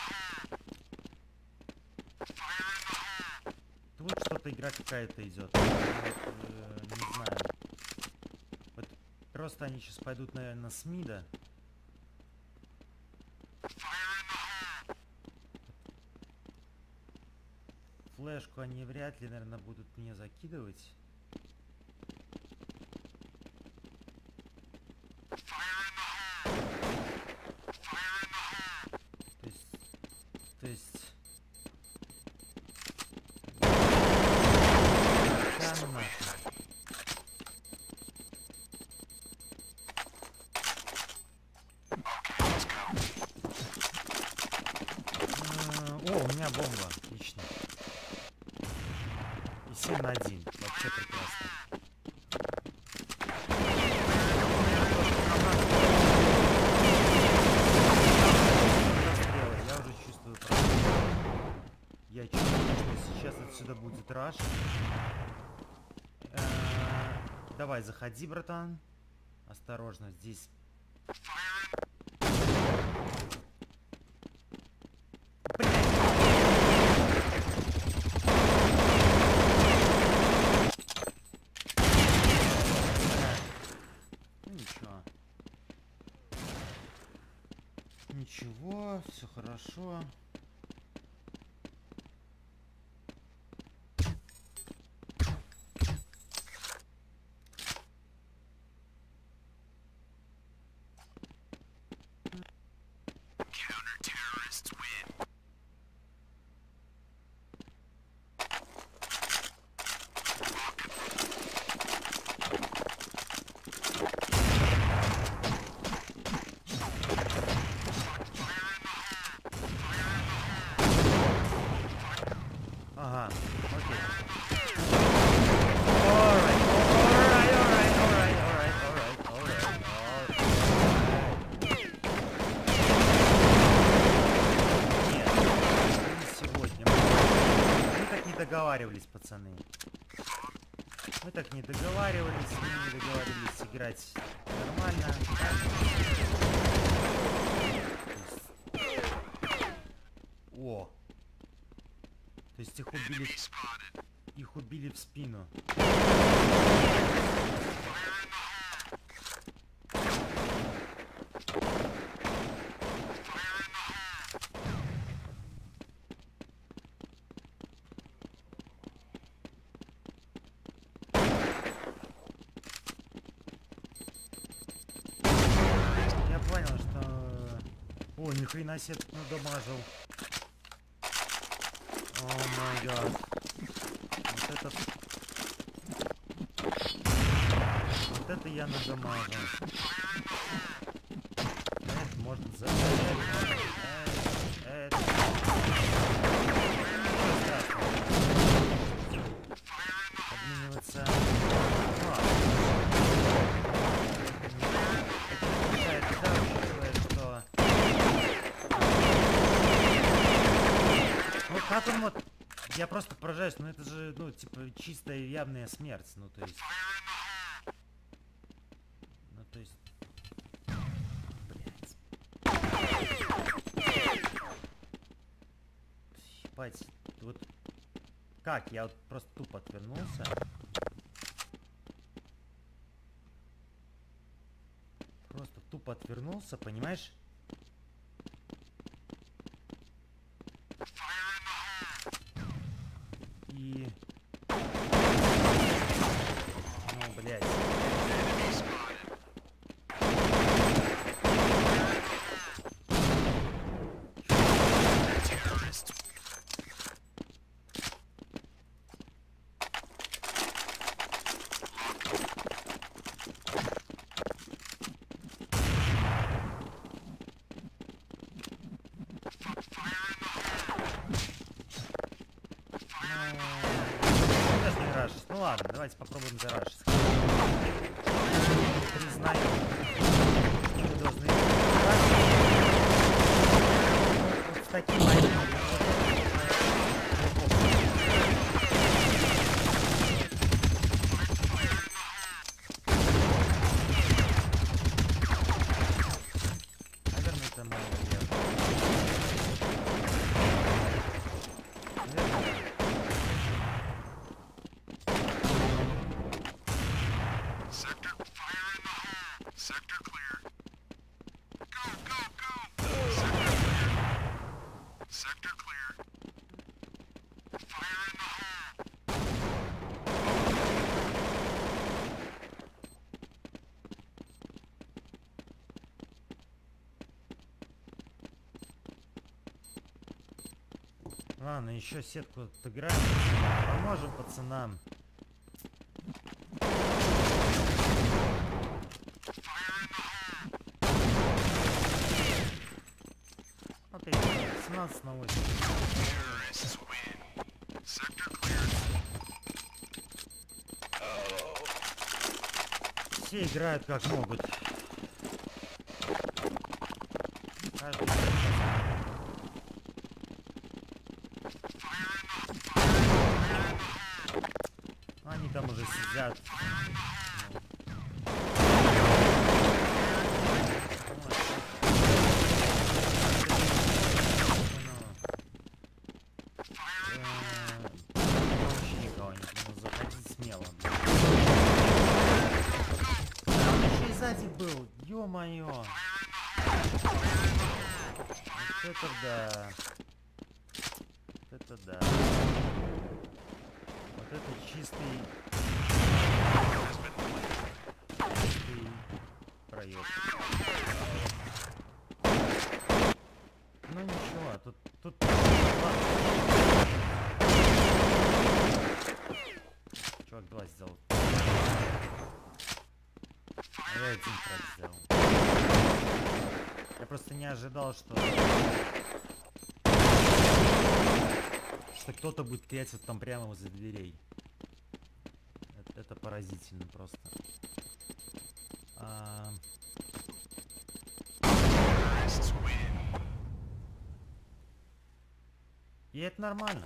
Тут что-то игра какая-то идет. Вот, э, не знаю. Вот просто они сейчас пойдут, наверное, с мида. Флешку они вряд ли, наверное, будут мне закидывать. То есть... То есть... Да, ну нахуй. О, у меня бомба. Отлично. И семь на один. Вообще прекрасно. Я уже чувствую проблему. Я чувствую, что сейчас отсюда будет раш. Давай, заходи, братан. Осторожно, здесь. Ничего, все хорошо. Ага, окей. Alright, alright, alright, alright, alright, alright, alright, alright. Нет, не сегодня. Мы так не договаривались, пацаны. Мы так не договаривались, мы не договаривались играть нормально. О! То есть их убили... Их убили в спину. Я понял, что... О, ни хрена себе тут надамажил. О май гад. Вот это... Вот это я надамажил. Это может за... Это... Это... как он вот... Я просто поражаюсь, ну это же, ну, типа, чистая явная смерть, ну, то есть... Ну, то есть... Блядь. Ебать, вот... Как? Я вот просто тупо отвернулся. Просто тупо отвернулся, понимаешь? И... Ну, блядь. Ну ладно, давайте попробуем зарашить. Признаю, мы должны вот с таким моментом. Наверное, это мой вариант. Ладно, еще сетку отыграем. Поможем пацанам. Вот и семнадцать на восемь. Все играют как могут. Каждый... Они там уже сидят. Вообще никого нет. Ну, заходить смело. Он еще и сзади был. Ё-моё. Вот это да. Вот это да. Вот это чистый, чистый проеб. Ну ничего, тут тут чувак два сделал. А я один трак сделал. Я просто не ожидал, что что кто-то будет стоять вот там прямо возле дверей. Это, это поразительно просто. А... И это нормально.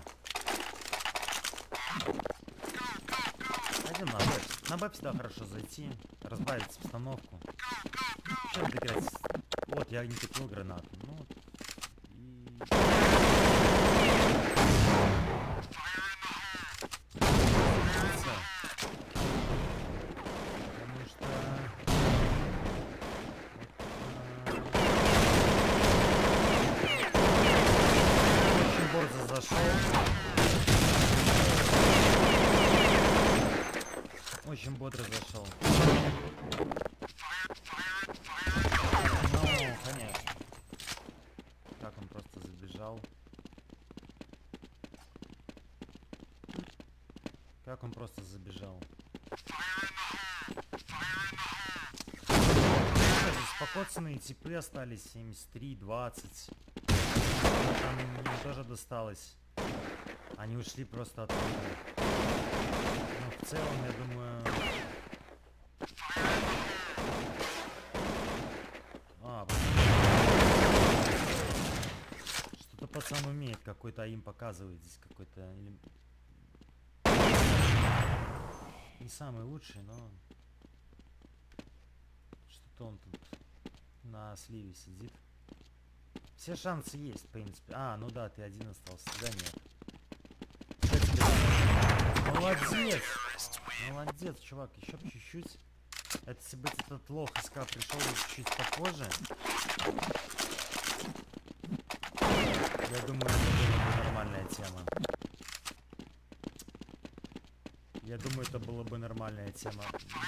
Пойдем на бэп. На бэп всегда хорошо зайти, разбавить обстановку. Что играть? Вот, я не купил гранату. Ну, вот. И... Потому что... Очень борзо зашел. Очень бодро зашел. Ну, конечно. Как он просто забежал. Как он просто забежал. Покоцанные типы остались. семьдесят три, двадцать. Там им тоже досталось. Они ушли просто оттуда. Ну, в целом, я думаю... А, что-то пацан умеет, какой-то им показывает здесь какой-то... Или... Не самый лучший, но... Что-то он тут на сливе сидит. Все шансы есть, в принципе. А, ну да, ты один остался. Да нет. Молодец! Молодец, чувак. Еще чуть-чуть. Это если бы этот лох из ка пришел чуть попозже. Я думаю, это была бы нормальная тема. Я думаю, это была бы нормальная тема.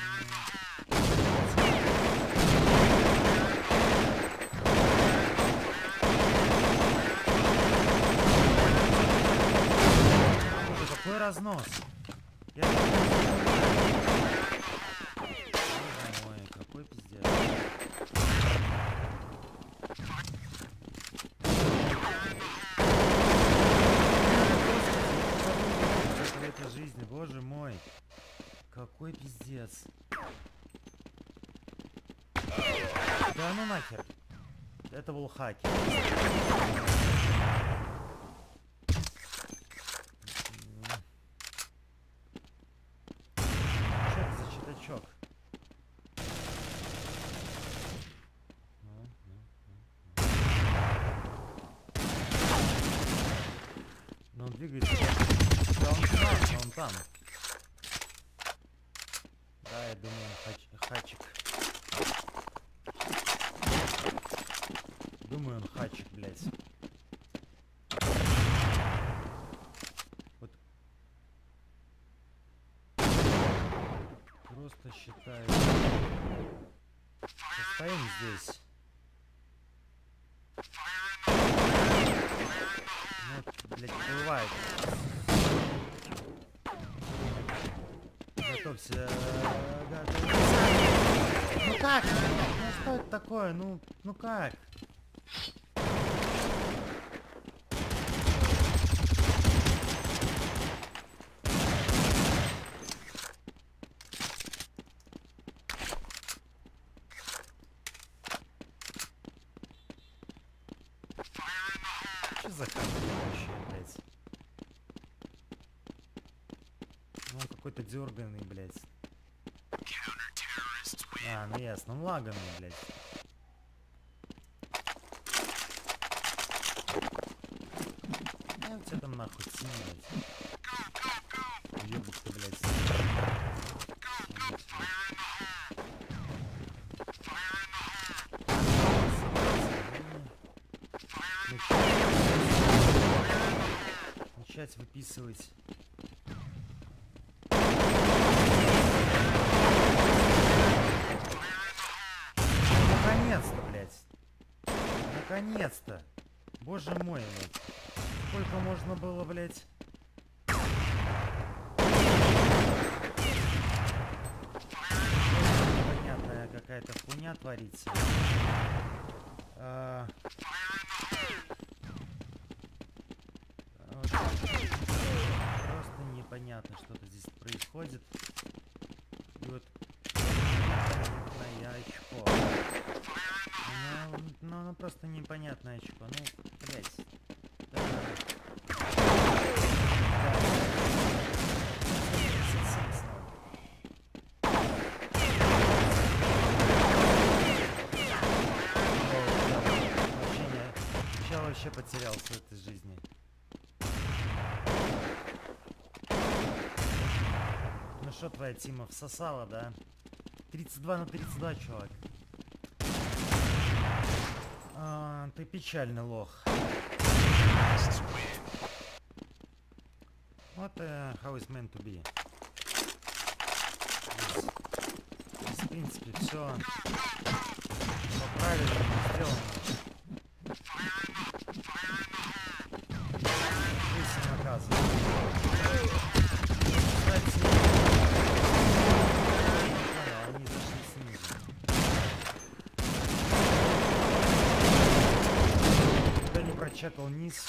Боже, какой разнос! Я... Ой, какой пиздец. В этой жизни, боже мой. Какой пиздец. Да ну нахер. Это был хакер. Что это за читачок? Но он двигается. Да он там, он там. Да, я думаю, он хач... хачик. Думаю, он хачик, блядь. Вот. Просто считаю. Стоим здесь. Ну, блядь, бывает. Готовься. Готовься. Ну как? Ну что это такое? Ну, ну как? Что за вообще, блядь? Ну, он какой-то дерганный, блядь. А, ну ясно, он лаганный, блядь. Ну, тебя там нахуй сильно, блядь. Ёбук ты, блядь. Начать выписывать. Наконец-то, блядь. Наконец-то. Боже мой, блядь. Сколько можно было, блядь. Непонятная какая-то хуйня творится. А... Просто непонятно, что-то здесь происходит. И вот непонятное очко. Ну, ну, ну просто непонятное очко. Ну, блядь. Да. Я вообще потерялся в этой жизни. Ну что твоя Тима всосала, да? тридцать два на тридцать два, чувак. А, ты печальный лох. Вот uh, how it's meant to be. Здесь, в принципе, все правильно сделано. Здесь и наказано. Кстати, они зашли снизу. Кто не прочекал низ.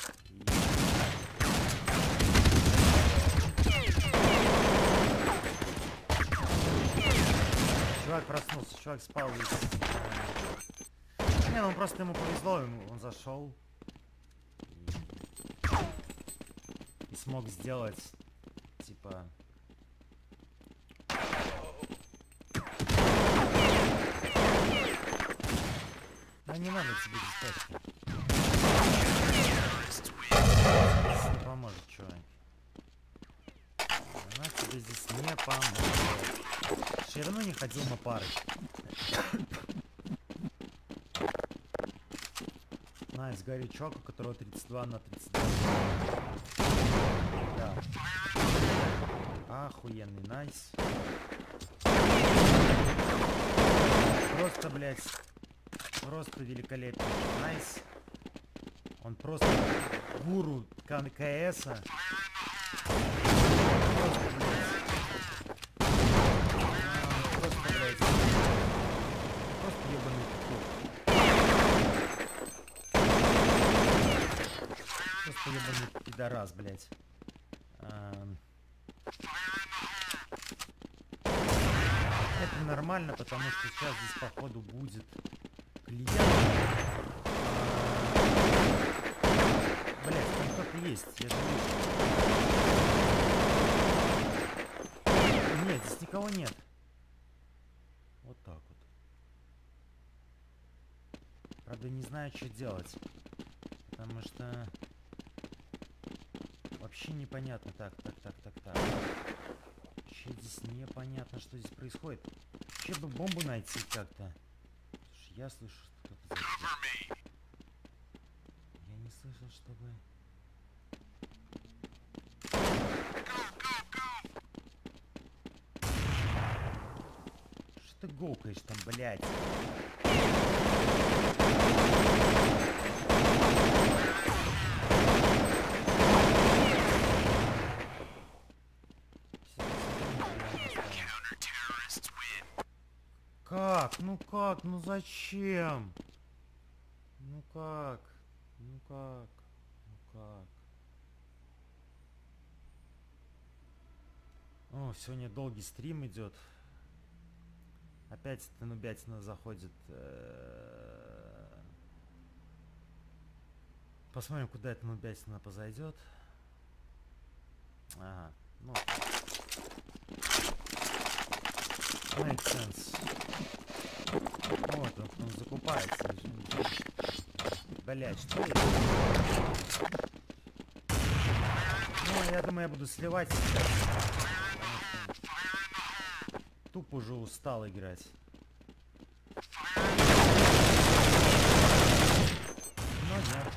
Чувак проснулся, чувак спал весь. Не, ну просто ему повезло, ему он зашел. смог сделать, типа... Да не надо тебе здесь тачки. Не поможет, чувак. Она тебе здесь не поможет. Все равно не ходил на пары. Найс, горячок, у которого тридцать два на тридцать два. Да. Охуенный найс. Просто, блядь, просто великолепный найс. Он просто гуру КСа. Просто, блядь. Просто, блядь. Просто ебаный петух. Просто ебаный пидорас, блядь. Это нормально, потому что сейчас здесь походу будет клиент. Блять, там кто-то есть, я же вижу. Нет, здесь никого нет. Вот так вот. Правда, не знаю, что делать. Потому что вообще непонятно. Так, так, так, так, так. Вообще здесь непонятно, что здесь происходит. Вообще бы бомбу найти как-то. Слушай, я слышу, что кто-то здесь. Я не слышал, чтобы... Что ты гукаешь там, блядь? Как? Ну как? Ну зачем? Ну как? Ну как? Ну как? О, сегодня долгий стрим идет. Опять эта нубятина заходит. Посмотрим, куда эта нубятина позайдет. Ага, ну. Make sense. Вот он, он закупается. Блять, что это? Ну, я думаю, я буду сливать сейчас. Тупо уже устал играть. Но нет.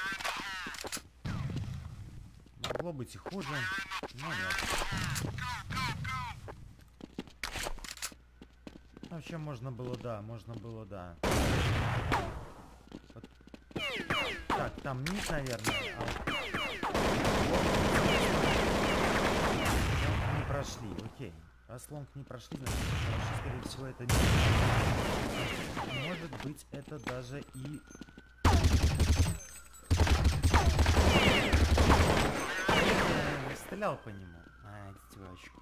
Могло быть и хуже, но нет. Вообще можно было, да, можно было, да. Вот. Так, там низ, наверное. А... Лонг не прошли, окей. Раз лонг не прошли, значит, хорошо, скорее всего, это не... Может быть, это даже и... Стрелял по нему. А, девочку.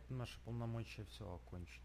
наши полномочия все окончены.